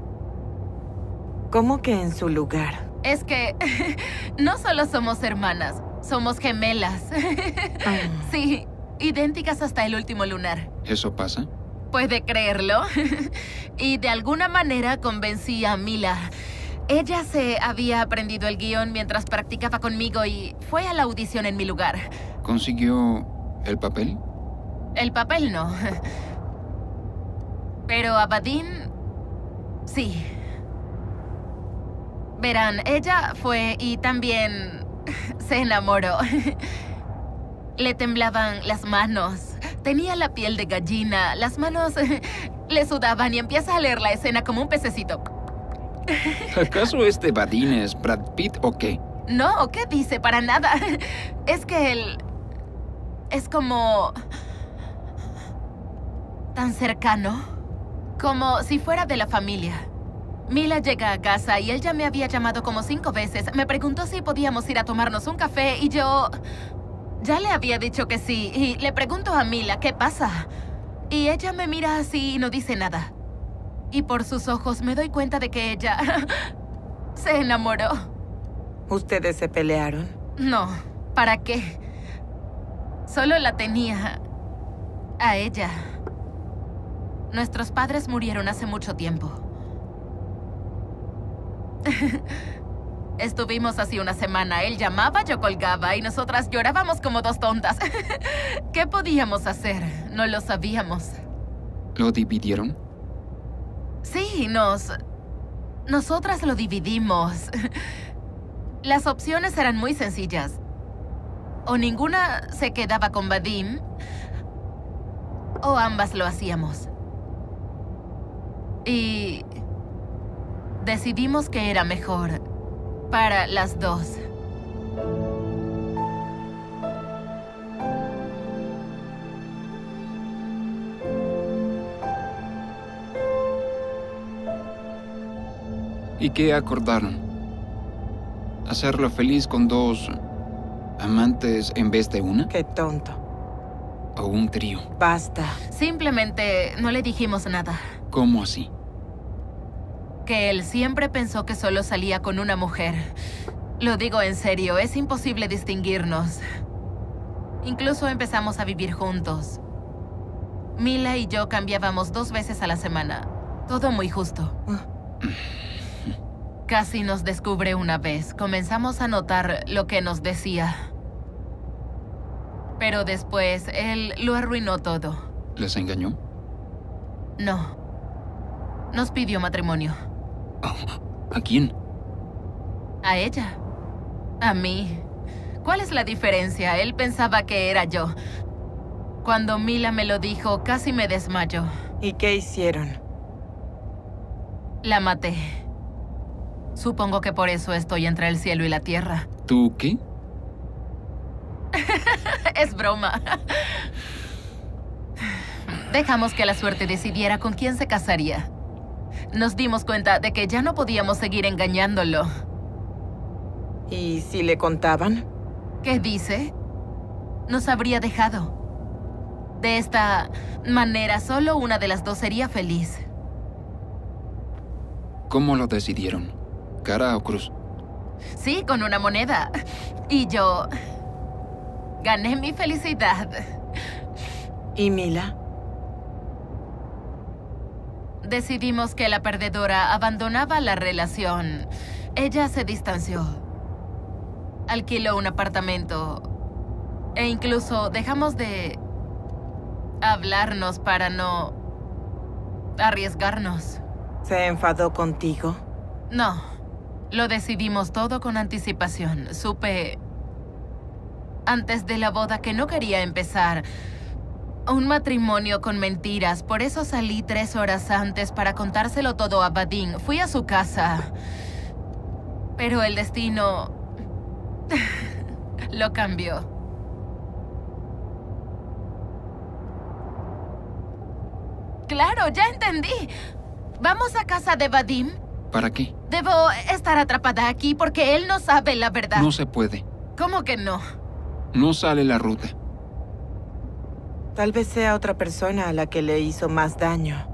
¿Cómo que en su lugar? Es que no solo somos hermanas, somos gemelas. Sí, idénticas hasta el último lunar. ¿Eso pasa? ¿Puede creerlo? Y de alguna manera convencí a Mila. Ella se había aprendido el guión mientras practicaba conmigo y fue a la audición en mi lugar. ¿Consiguió el papel? El papel no. Pero a Vadim, sí. Verán, ella fue y también se enamoró. Le temblaban las manos. Tenía la piel de gallina. Las manos le sudaban y empieza a leer la escena como un pececito. ¿Acaso este Vadim es Brad Pitt o qué? No, ¿qué dice? Para nada. Es que él... es como... tan cercano. Como si fuera de la familia. Mila llega a casa y él ya me había llamado como 5 veces. Me preguntó si podíamos ir a tomarnos un café y yo... ya le había dicho que sí. Y le pregunto a Mila, ¿qué pasa? Y ella me mira así y no dice nada. Y por sus ojos me doy cuenta de que ella se enamoró. ¿Ustedes se pelearon? No, ¿para qué? Solo la tenía a ella. Nuestros padres murieron hace mucho tiempo. Estuvimos así una semana. Él llamaba, yo colgaba y nosotras llorábamos como 2 tontas. ¿Qué podíamos hacer? No lo sabíamos. ¿Lo dividieron? Sí, nosotras lo dividimos. Las opciones eran muy sencillas. O ninguna se quedaba con Vadim, o ambas lo hacíamos. Y decidimos que era mejor para las 2. ¿Y qué acordaron? ¿Hacerlo feliz con 2 amantes en vez de una? Qué tonto. ¿O un trío? Basta. Simplemente no le dijimos nada. ¿Cómo así? Que él siempre pensó que solo salía con una mujer. Lo digo en serio, es imposible distinguirnos. Incluso empezamos a vivir juntos. Mila y yo cambiábamos 2 veces a la semana. Todo muy justo. Casi nos descubre una vez. Comenzamos a notar lo que nos decía. Pero después, él lo arruinó todo. ¿Les engañó? No. Nos pidió matrimonio. ¿A quién? A ella. A mí. ¿Cuál es la diferencia? Él pensaba que era yo. Cuando Mila me lo dijo, casi me desmayó. ¿Y qué hicieron? La maté. Supongo que por eso estoy entre el cielo y la tierra. ¿Tú qué? Es broma. Dejamos que la suerte decidiera con quién se casaría. Nos dimos cuenta de que ya no podíamos seguir engañándolo. ¿Y si le contaban? ¿Qué dice? Nos habría dejado. De esta manera, solo una de las dos sería feliz. ¿Cómo lo decidieron? ¿Cara o cruz? Sí, con una moneda. Y yo gané mi felicidad. ¿Y Mila? Decidimos que la perdedora abandonaba la relación. Ella se distanció. Alquiló un apartamento. E incluso dejamos de hablarnos para no arriesgarnos. ¿Se enfadó contigo? No. Lo decidimos todo con anticipación. Supe antes de la boda que no quería empezar un matrimonio con mentiras. Por eso salí 3 horas antes para contárselo todo a Vadim. Fui a su casa. Pero el destino lo cambió. Claro, ya entendí. ¿Vamos a casa de Vadim? ¿Para qué? Debo estar atrapada aquí porque él no sabe la verdad. No se puede. ¿Cómo que no? No sale la ruta. Tal vez sea otra persona a la que le hizo más daño.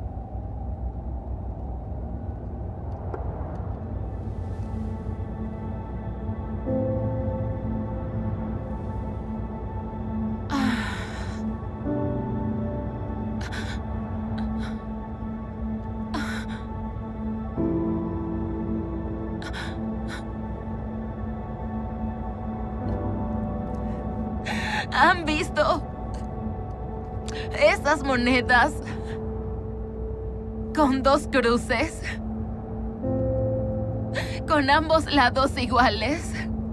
¿Han visto esas monedas con 2 cruces? Con ambos lados iguales.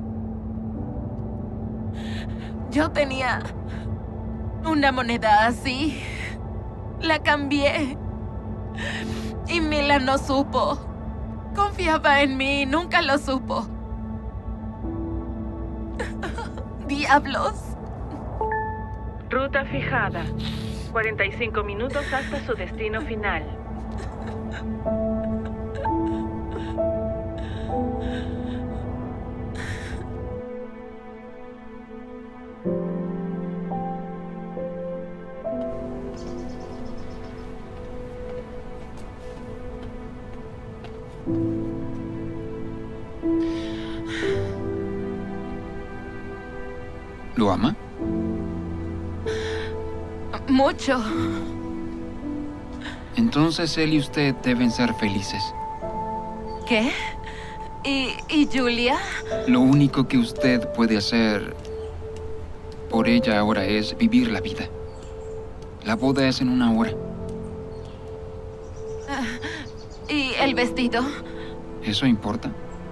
Yo tenía una moneda así. La cambié. Y Mila no supo. Confiaba en mí, nunca lo supo. ¡Diablos! Ruta fijada. 45 minutos hasta su destino final. ¿Lo ama? Mucho. Entonces él y usted deben ser felices. ¿Qué? ¿Y Julia? Lo único que usted puede hacer por ella ahora es vivir la vida. La boda es en 1 hora. ¿Y el vestido? ¿Eso importa?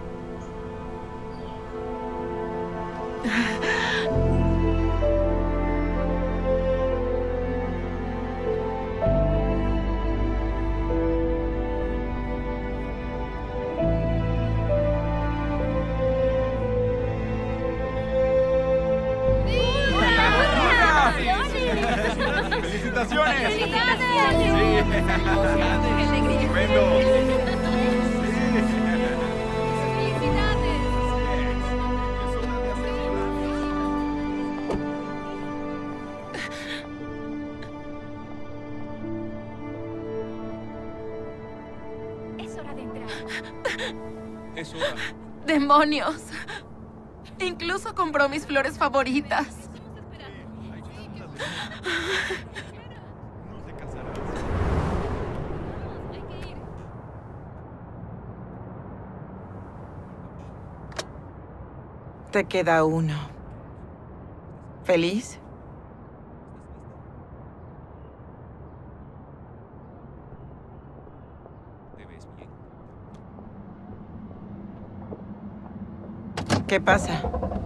¡Felicitaciones! Es hora de entrar. Es hora. ¡Demonios! Incluso compró mis flores favoritas. Te queda uno. ¿Feliz? ¿Te ves bien? ¿Qué pasa?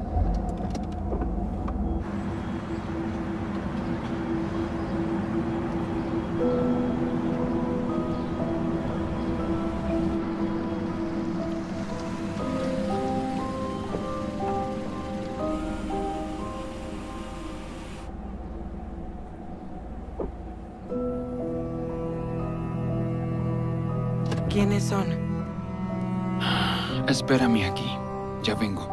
¿Quiénes son? Espérame aquí. Ya vengo.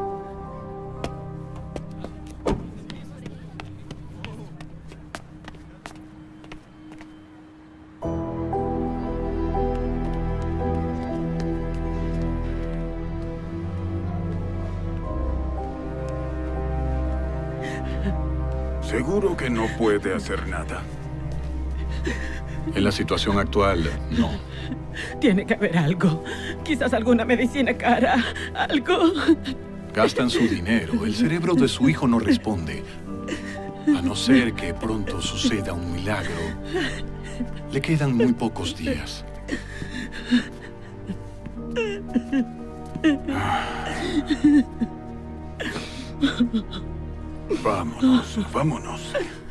Seguro que no puede hacer nada. En la situación actual, no. Tiene que haber algo. Quizás alguna medicina cara. Algo. Gastan su dinero. El cerebro de su hijo no responde. A no ser que pronto suceda un milagro. Le quedan muy pocos días. Vámonos, vámonos.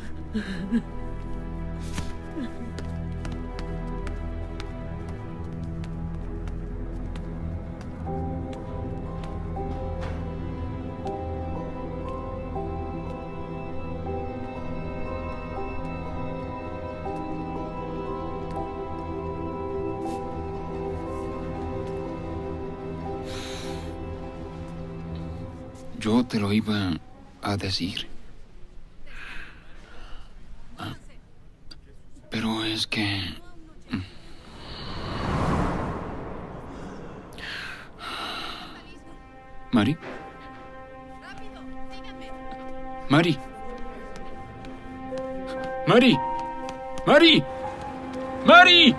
Yo te lo iba a decir. Pero es que... ¿Mari? ¿Mari? ¿Mari? ¿Mari? ¡Mari!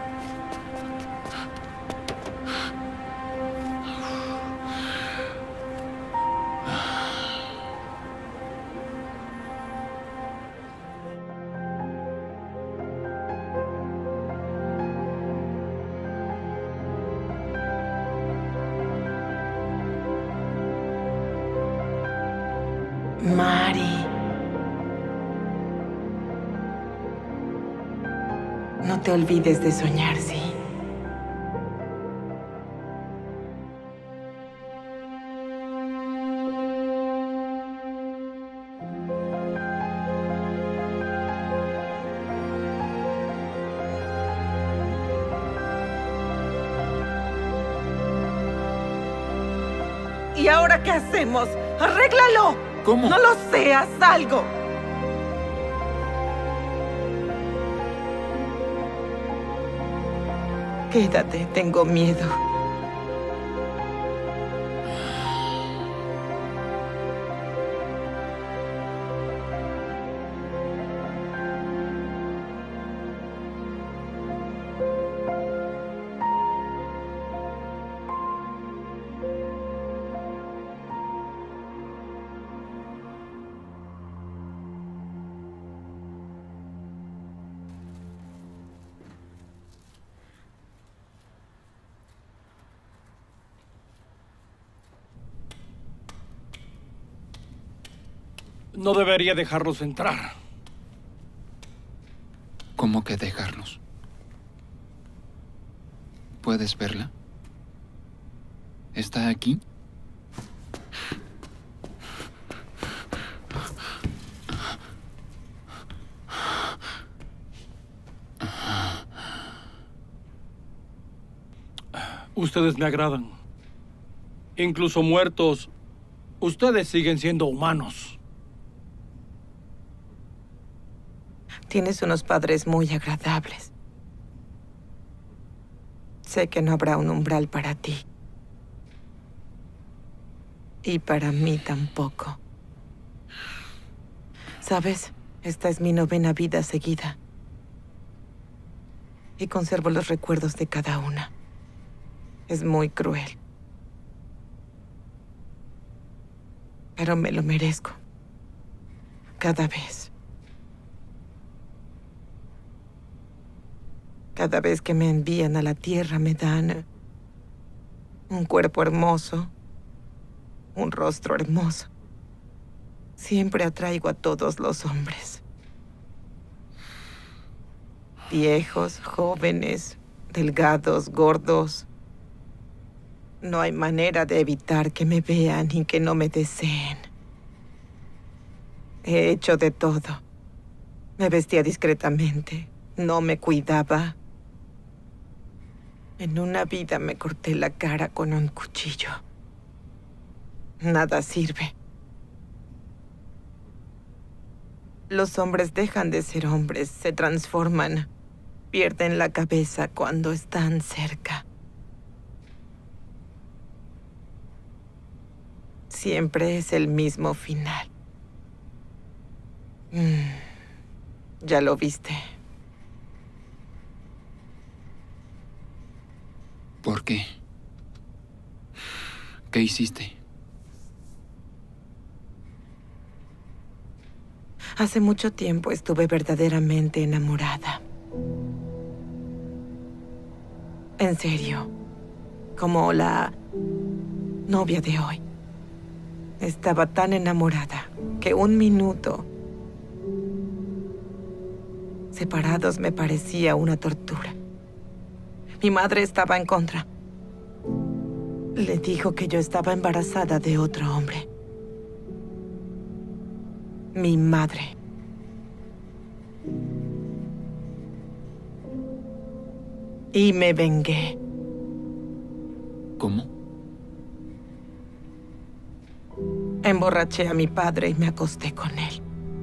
Mari. No te olvides de soñar, ¿sí? ¿Y ahora qué hacemos? ¡Arréglalo! ¿Cómo? ¡No lo sé! ¡Haz algo! Quédate, tengo miedo. No debería dejarlos entrar. ¿Cómo que dejarlos? ¿Puedes verla? ¿Está aquí? Ustedes me agradan. Incluso muertos, ustedes siguen siendo humanos. Tienes unos padres muy agradables. Sé que no habrá un umbral para ti. Y para mí tampoco. ¿Sabes? Esta es mi 9ª vida seguida. Y conservo los recuerdos de cada una. Es muy cruel. Pero me lo merezco. Cada vez. Cada vez que me envían a la tierra me dan un cuerpo hermoso, un rostro hermoso. Siempre atraigo a todos los hombres. Viejos, jóvenes, delgados, gordos. No hay manera de evitar que me vean y que no me deseen. He hecho de todo. Me vestía discretamente. No me cuidaba. En una vida me corté la cara con un cuchillo. Nada sirve. Los hombres dejan de ser hombres, se transforman, pierden la cabeza cuando están cerca. Siempre es el mismo final. Ya lo viste. ¿Por qué? ¿Qué hiciste? Hace mucho tiempo estuve verdaderamente enamorada. En serio. Como la novia de hoy. Estaba tan enamorada que un minuto separados me parecía una tortura. Mi madre estaba en contra. Le dijo que yo estaba embarazada de otro hombre. Mi madre. Y me vengué. ¿Cómo? Emborraché a mi padre y me acosté con él.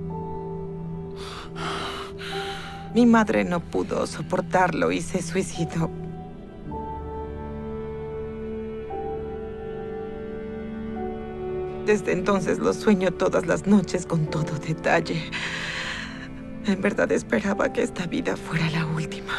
Mi madre no pudo soportarlo y se suicidó. Desde entonces lo sueño todas las noches con todo detalle. En verdad esperaba que esta vida fuera la última.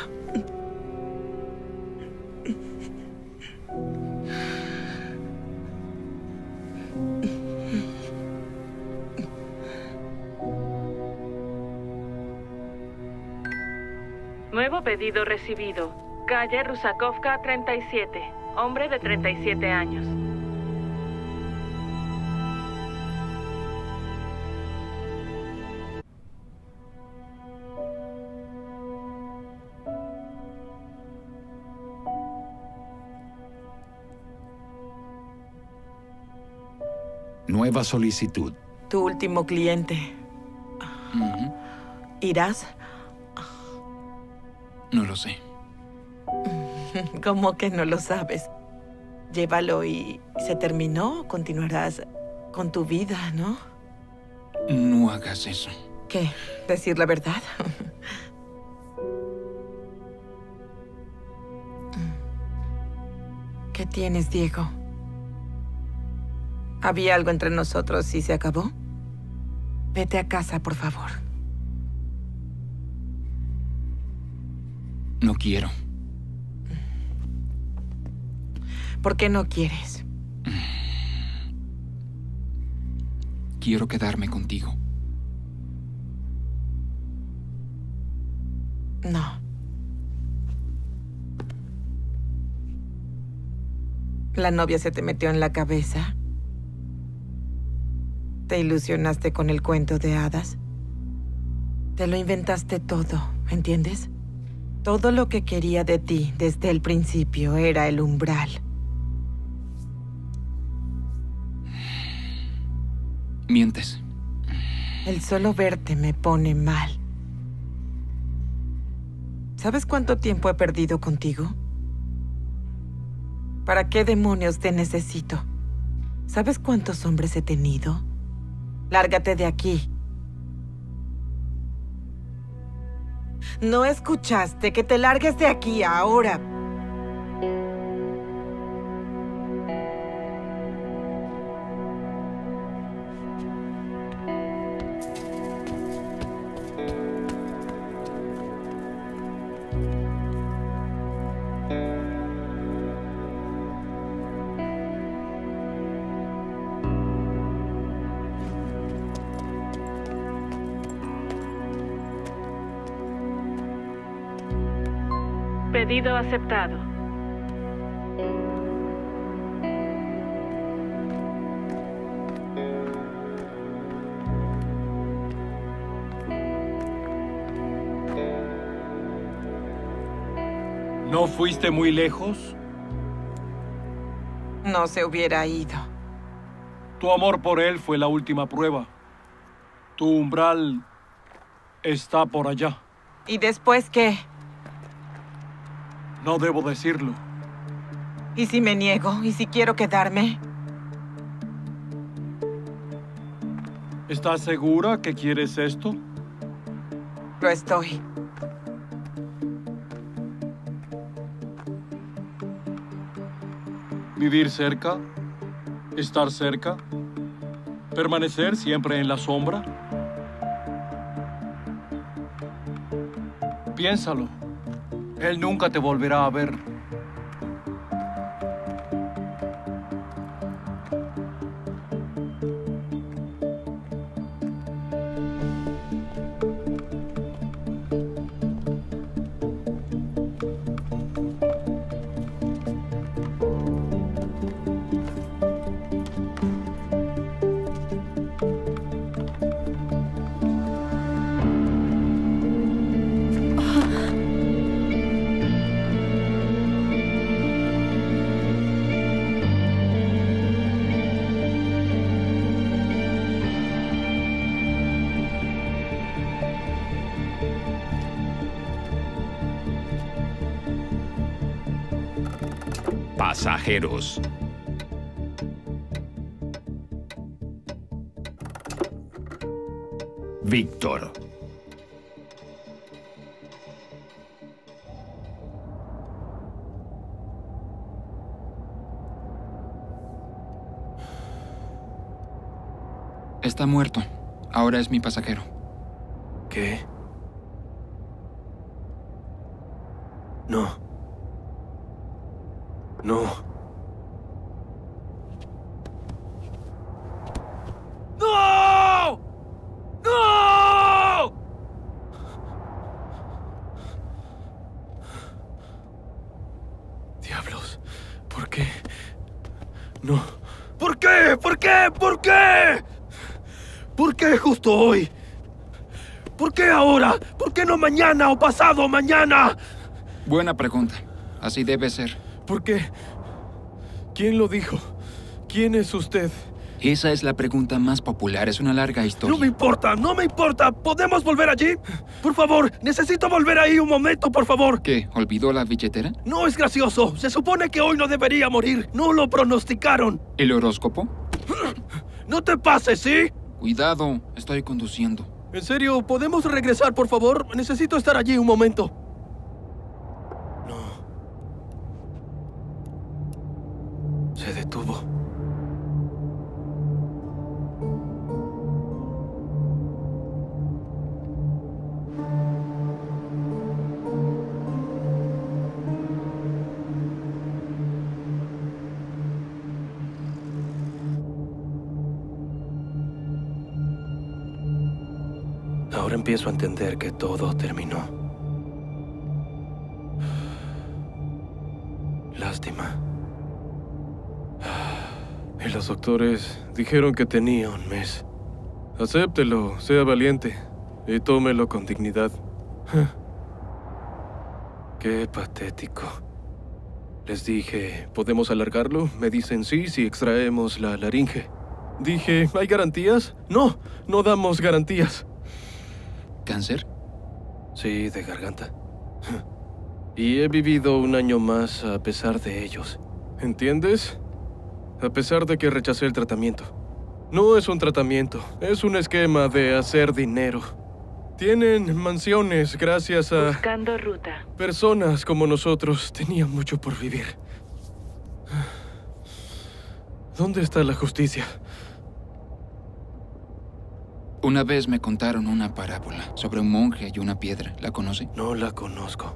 Nuevo pedido recibido. Calle Rusakovka 37. Hombre de 37 años. Nueva solicitud. Tu último cliente. ¿Irás? No lo sé. ¿Cómo que no lo sabes? Llévalo y se terminó. Continuarás con tu vida, ¿no? No hagas eso. ¿Qué? ¿Decir la verdad? ¿Qué tienes, Diego? ¿Había algo entre nosotros y se acabó? Vete a casa, por favor. No quiero. ¿Por qué no quieres? Quiero quedarme contigo. No. ¿La novia se te metió en la cabeza? ¿Te ilusionaste con el cuento de hadas? Te lo inventaste todo, ¿entiendes? Todo lo que quería de ti desde el principio era el umbral. Mientes. El solo verte me pone mal. ¿Sabes cuánto tiempo he perdido contigo? ¿Para qué demonios te necesito? ¿Sabes cuántos hombres he tenido? Lárgate de aquí. ¿No escuchaste que te largues de aquí ahora? Pedido aceptado. ¿No fuiste muy lejos? No se hubiera ido. Tu amor por él fue la última prueba. Tu umbral está por allá. ¿Y después qué? No debo decirlo. ¿Y si me niego? ¿Y si quiero quedarme? ¿Estás segura que quieres esto? Lo estoy. ¿Vivir cerca? ¿Estar cerca? ¿Permanecer siempre en la sombra? Piénsalo. Él nunca te volverá a ver. Pasajeros. Víctor. Está muerto. Ahora es mi pasajero. ¿Qué? No. No. ¡No! ¡No! Diablos. ¿Por qué? No. ¿Por qué? ¿Por qué? ¿Por qué? ¿Por qué justo hoy? ¿Por qué ahora? ¿Por qué no mañana o pasado mañana? Buena pregunta. Así debe ser. ¿Por qué? ¿Quién lo dijo? ¿Quién es usted? Esa es la pregunta más popular. Es una larga historia. No me importa, no me importa. ¿Podemos volver allí? Por favor, necesito volver ahí un momento, por favor. ¿Qué? ¿Olvidó la billetera? No es gracioso. Se supone que hoy no debería morir. No lo pronosticaron. ¿El horóscopo? No te pases, ¿sí? Cuidado, estoy conduciendo. ¿En serio? ¿Podemos regresar, por favor? Necesito estar allí un momento. Se detuvo. Ahora empiezo a entender que todo terminó. Lástima. Y los doctores dijeron que tenía un mes. Acéptelo, sea valiente y tómelo con dignidad. Qué patético. Les dije, ¿podemos alargarlo? Me dicen sí si extraemos la laringe. Dije, ¿hay garantías? No, no damos garantías. ¿Cáncer? Sí, de garganta. Y he vivido un año más a pesar de ellos. ¿Entiendes? A pesar de que rechacé el tratamiento. No es un tratamiento, es un esquema de hacer dinero. Tienen mansiones gracias a... Buscando ruta. Personas como nosotros tenían mucho por vivir. ¿Dónde está la justicia? Una vez me contaron una parábola sobre un monje y una piedra. ¿La conoce? No la conozco.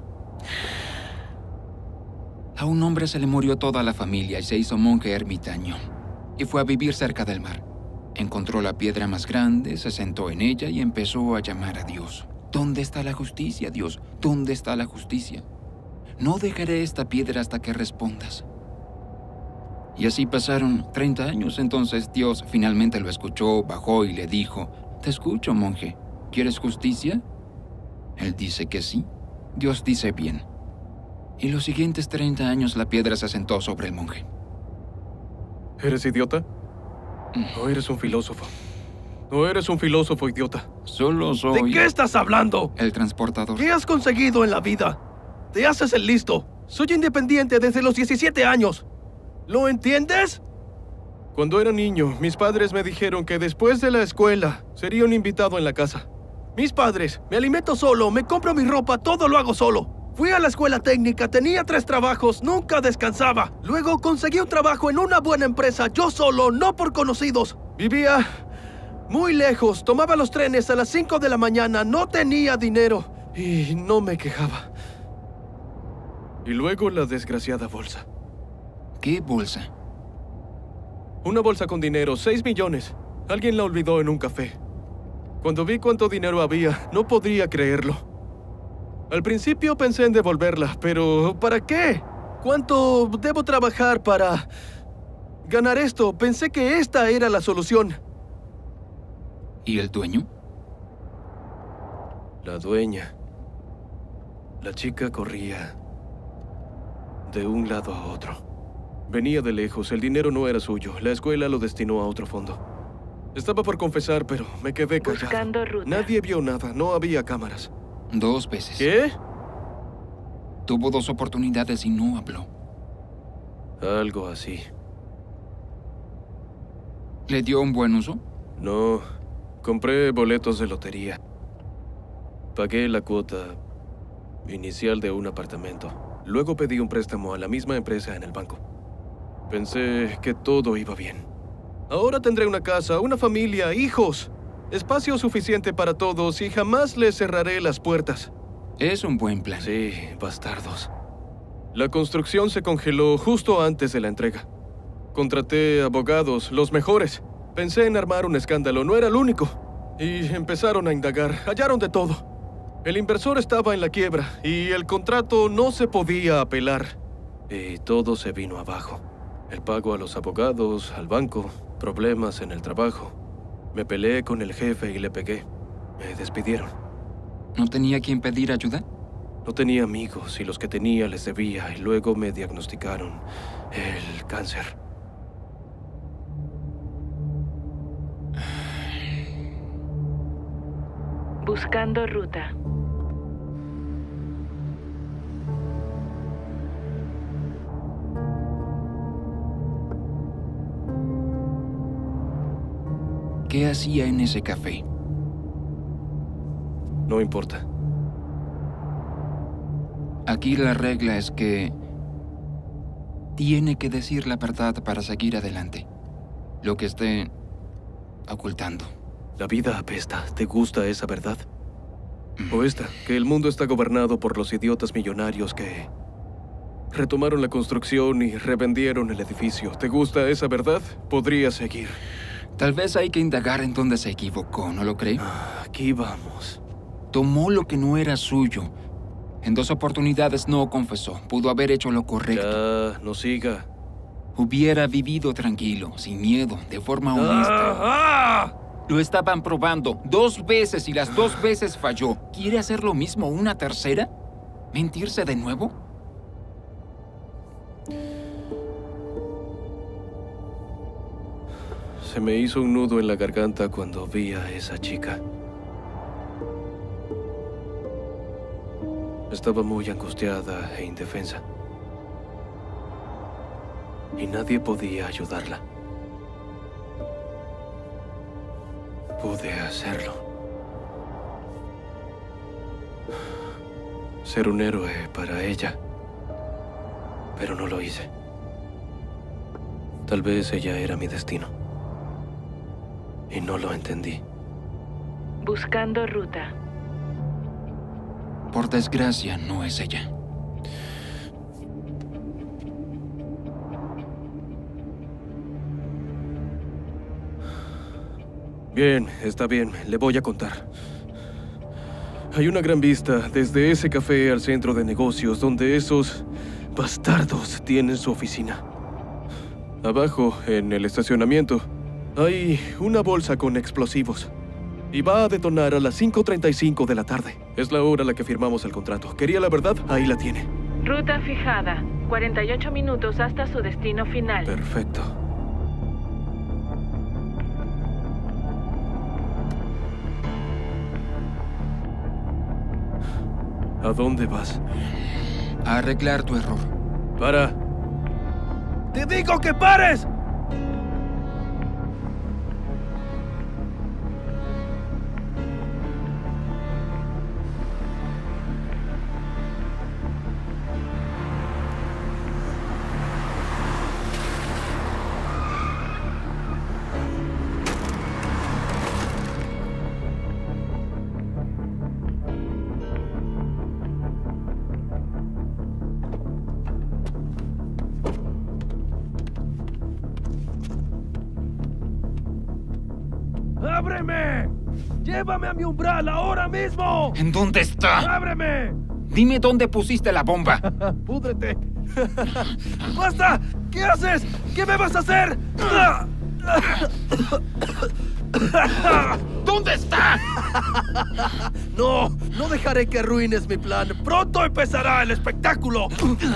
A un hombre se le murió toda la familia y se hizo monje ermitaño. Y fue a vivir cerca del mar. Encontró la piedra más grande, se sentó en ella y empezó a llamar a Dios. ¿Dónde está la justicia, Dios? ¿Dónde está la justicia? No dejaré esta piedra hasta que respondas. Y así pasaron 30 años. Entonces Dios finalmente lo escuchó, bajó y le dijo, «Te escucho, monje. ¿Quieres justicia?» Él dice que sí. Dios dice, «Bien. Y los siguientes 30 años la piedra se asentó sobre el monje. ¿Eres idiota? ¿O eres un filósofo? ¿O eres un filósofo idiota? Solo soy... ¿De qué estás hablando? El transportador. ¿Qué has conseguido en la vida? Te haces el listo. Soy independiente desde los 17 años. ¿Lo entiendes? Cuando era niño, mis padres me dijeron que después de la escuela sería un invitado en la casa. Mis padres, me alimento solo, me compro mi ropa, todo lo hago solo. Fui a la escuela técnica, tenía 3 trabajos, nunca descansaba. Luego conseguí un trabajo en una buena empresa, yo solo, no por conocidos. Vivía muy lejos, tomaba los trenes a las 5 de la mañana, no tenía dinero y no me quejaba. Y luego la desgraciada bolsa. ¿Qué bolsa? Una bolsa con dinero, 6 millones. Alguien la olvidó en un café. Cuando vi cuánto dinero había, no podía creerlo. Al principio pensé en devolverla, pero ¿para qué? ¿Cuánto debo trabajar para ganar esto? Pensé que esta era la solución. ¿Y el dueño? La dueña. La chica corría de un lado a otro. Venía de lejos, el dinero no era suyo. La escuela lo destinó a otro fondo. Estaba por confesar, pero me quedé callado. Buscando ruta. Nadie vio nada, no había cámaras. 2 veces. ¿Qué? Tuvo 2 oportunidades y no habló. Algo así. ¿Le dio un buen uso? No, compré boletos de lotería. Pagué la cuota inicial de un apartamento. Luego pedí un préstamo a la misma empresa en el banco. Pensé que todo iba bien. Ahora tendré una casa, una familia, hijos. Espacio suficiente para todos y jamás les cerraré las puertas. Es un buen plan. Sí, bastardos. La construcción se congeló justo antes de la entrega. Contraté abogados, los mejores. Pensé en armar un escándalo, no era el único. Y empezaron a indagar, hallaron de todo. El inversor estaba en la quiebra y el contrato no se podía apelar. Y todo se vino abajo. El pago a los abogados, al banco, problemas en el trabajo. Me peleé con el jefe y le pegué. Me despidieron. ¿No tenía quien pedir ayuda? No tenía amigos y los que tenía les debía y luego me diagnosticaron el cáncer. Buscando ruta. ¿Qué hacía en ese café? No importa. Aquí la regla es que tiene que decir la verdad para seguir adelante. Lo que esté ocultando. La vida apesta. ¿Te gusta esa verdad? O esta, que el mundo está gobernado por los idiotas millonarios que retomaron la construcción y revendieron el edificio. ¿Te gusta esa verdad? Podría seguir. Tal vez hay que indagar en dónde se equivocó, ¿no lo cree? Aquí vamos. Tomó lo que no era suyo. En 2 oportunidades no confesó. Pudo haber hecho lo correcto. Ya, no siga. Hubiera vivido tranquilo, sin miedo, de forma honesta. Lo estaban probando 2 veces y las 2 veces falló. ¿Quiere hacer lo mismo una tercera? ¿Mentirse de nuevo? Se me hizo un nudo en la garganta cuando vi a esa chica. Estaba muy angustiada e indefensa. Y nadie podía ayudarla. Pude hacerlo. Ser un héroe para ella. Pero no lo hice. Tal vez ella era mi destino. Y no lo entendí. Buscando ruta. Por desgracia, no es ella. Bien, está bien. Le voy a contar. Hay una gran vista desde ese café al centro de negocios donde esos bastardos tienen su oficina. Abajo, en el estacionamiento, hay una bolsa con explosivos. Y va a detonar a las 5:35 de la tarde. Es la hora a la que firmamos el contrato. ¿Quería la verdad? Ahí la tiene. Ruta fijada. 48 minutos hasta su destino final. Perfecto. ¿A dónde vas? A arreglar tu error. ¡Para! ¡Te digo que pares! ¡Ábreme! ¡Llévame a mi umbral ahora mismo! ¿En dónde está? ¡Ábreme! Dime dónde pusiste la bomba. ¡Púdrete! ¡Basta! ¿Qué haces? ¿Qué me vas a hacer? ¿Dónde está? No, no dejaré que arruines mi plan. ¡Pronto empezará el espectáculo!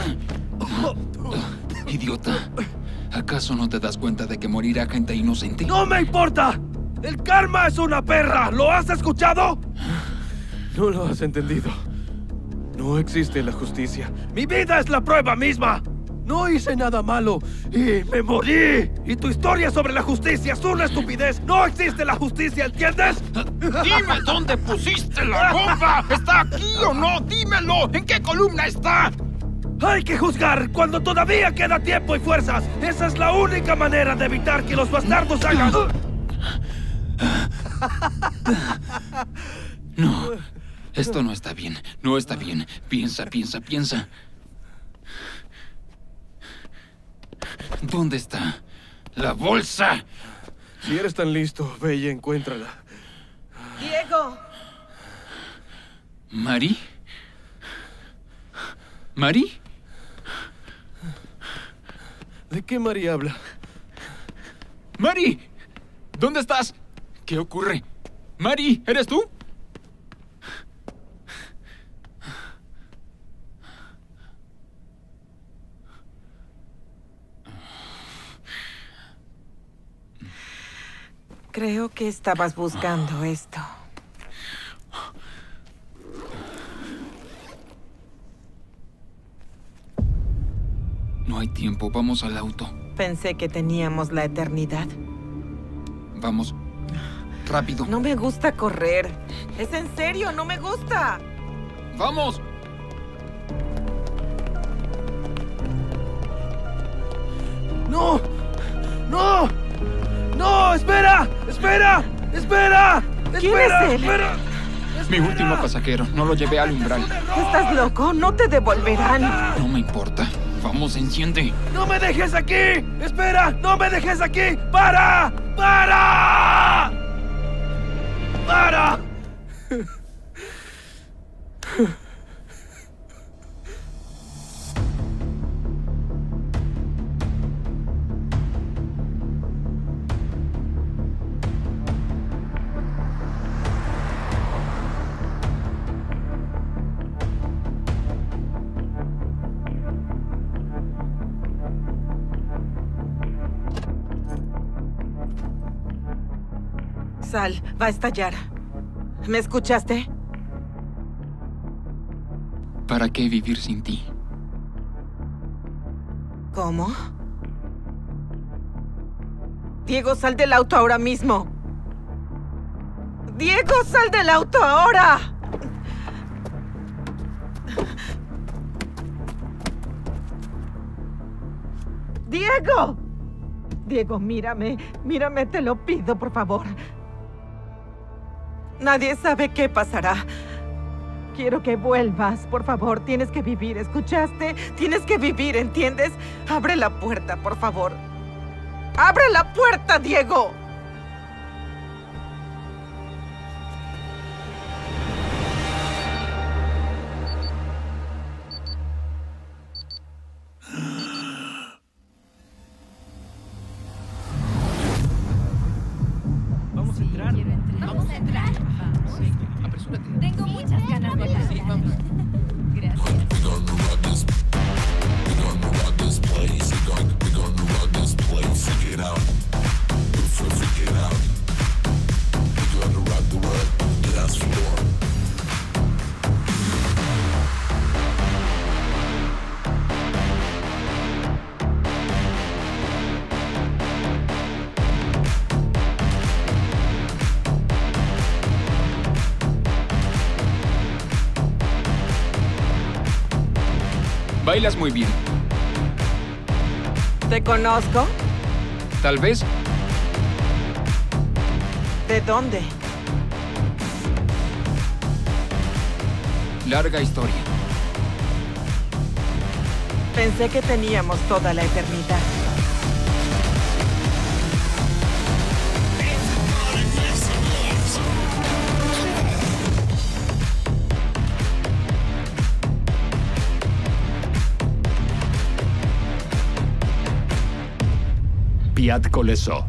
Idiota. ¿Acaso no te das cuenta de que morirá gente inocente? ¡No me importa! ¡El karma es una perra! ¿Lo has escuchado? No lo has entendido. No existe la justicia. ¡Mi vida es la prueba misma! No hice nada malo y me morí. Y tu historia sobre la justicia es una estupidez. No existe la justicia, ¿entiendes? ¡Dime dónde pusiste la bomba! ¿Está aquí o no? ¡Dímelo! ¿En qué columna está? Hay que juzgar cuando todavía queda tiempo y fuerzas. Esa es la única manera de evitar que los bastardos hagan... No, esto no está bien. No está bien. Piensa. ¿Dónde está la bolsa? Si eres tan listo, ve y encuéntrala. ¡Diego! ¿Mari? ¿Mari? ¿De qué Mari habla? ¡Mari! ¿Dónde estás? ¿Qué ocurre? Mari, ¿eres tú? Creo que estabas buscando esto. No hay tiempo, vamos al auto. Pensé que teníamos la eternidad. Vamos. Rápido. No me gusta correr. Es en serio, no me gusta. ¡Vamos! ¡No! ¡No! ¡No! ¡Espera! ¡Espera! ¡Espera! ¿Quién es él? ¡Espera! Mi último pasajero. No lo llevé al umbral. ¿Estás loco? No te devolverán. No me importa. Vamos, enciende. ¡No me dejes aquí! ¡Espera! ¡No me dejes aquí! ¡Para! ¡Para! ¡Para! Sal, va a estallar. ¿Me escuchaste? ¿Para qué vivir sin ti? ¿Cómo? Diego, sal del auto ahora mismo. ¡Diego, sal del auto ahora! ¡Diego! Diego, mírame. Mírame, te lo pido, por favor. Nadie sabe qué pasará. Quiero que vuelvas, por favor. Tienes que vivir, ¿escuchaste? Tienes que vivir, ¿entiendes? Abre la puerta, por favor. ¡Abre la puerta, Diego! Vamos a entrar. Vamos a entrar. Sí, apresúrate. Tengo muchas ganas de hablar. Sí, vamos. Gracias. Bailas muy bien. ¿Te conozco? Tal vez. ¿De dónde? Larga historia. Pensé que teníamos toda la eternidad. Piat Coleso.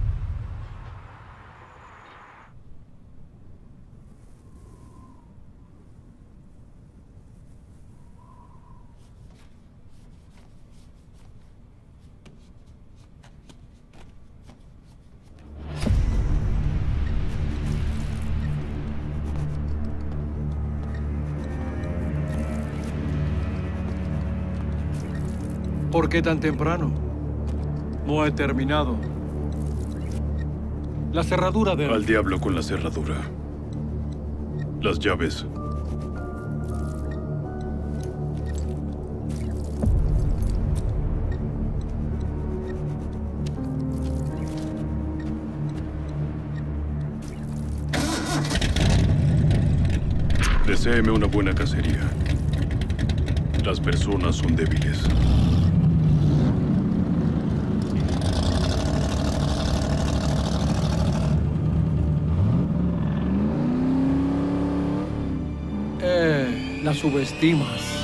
¿Por qué tan temprano? No he terminado. La cerradura de... Al diablo con la cerradura. Las llaves. Deséeme una buena cacería. Las personas son débiles. La subestimas.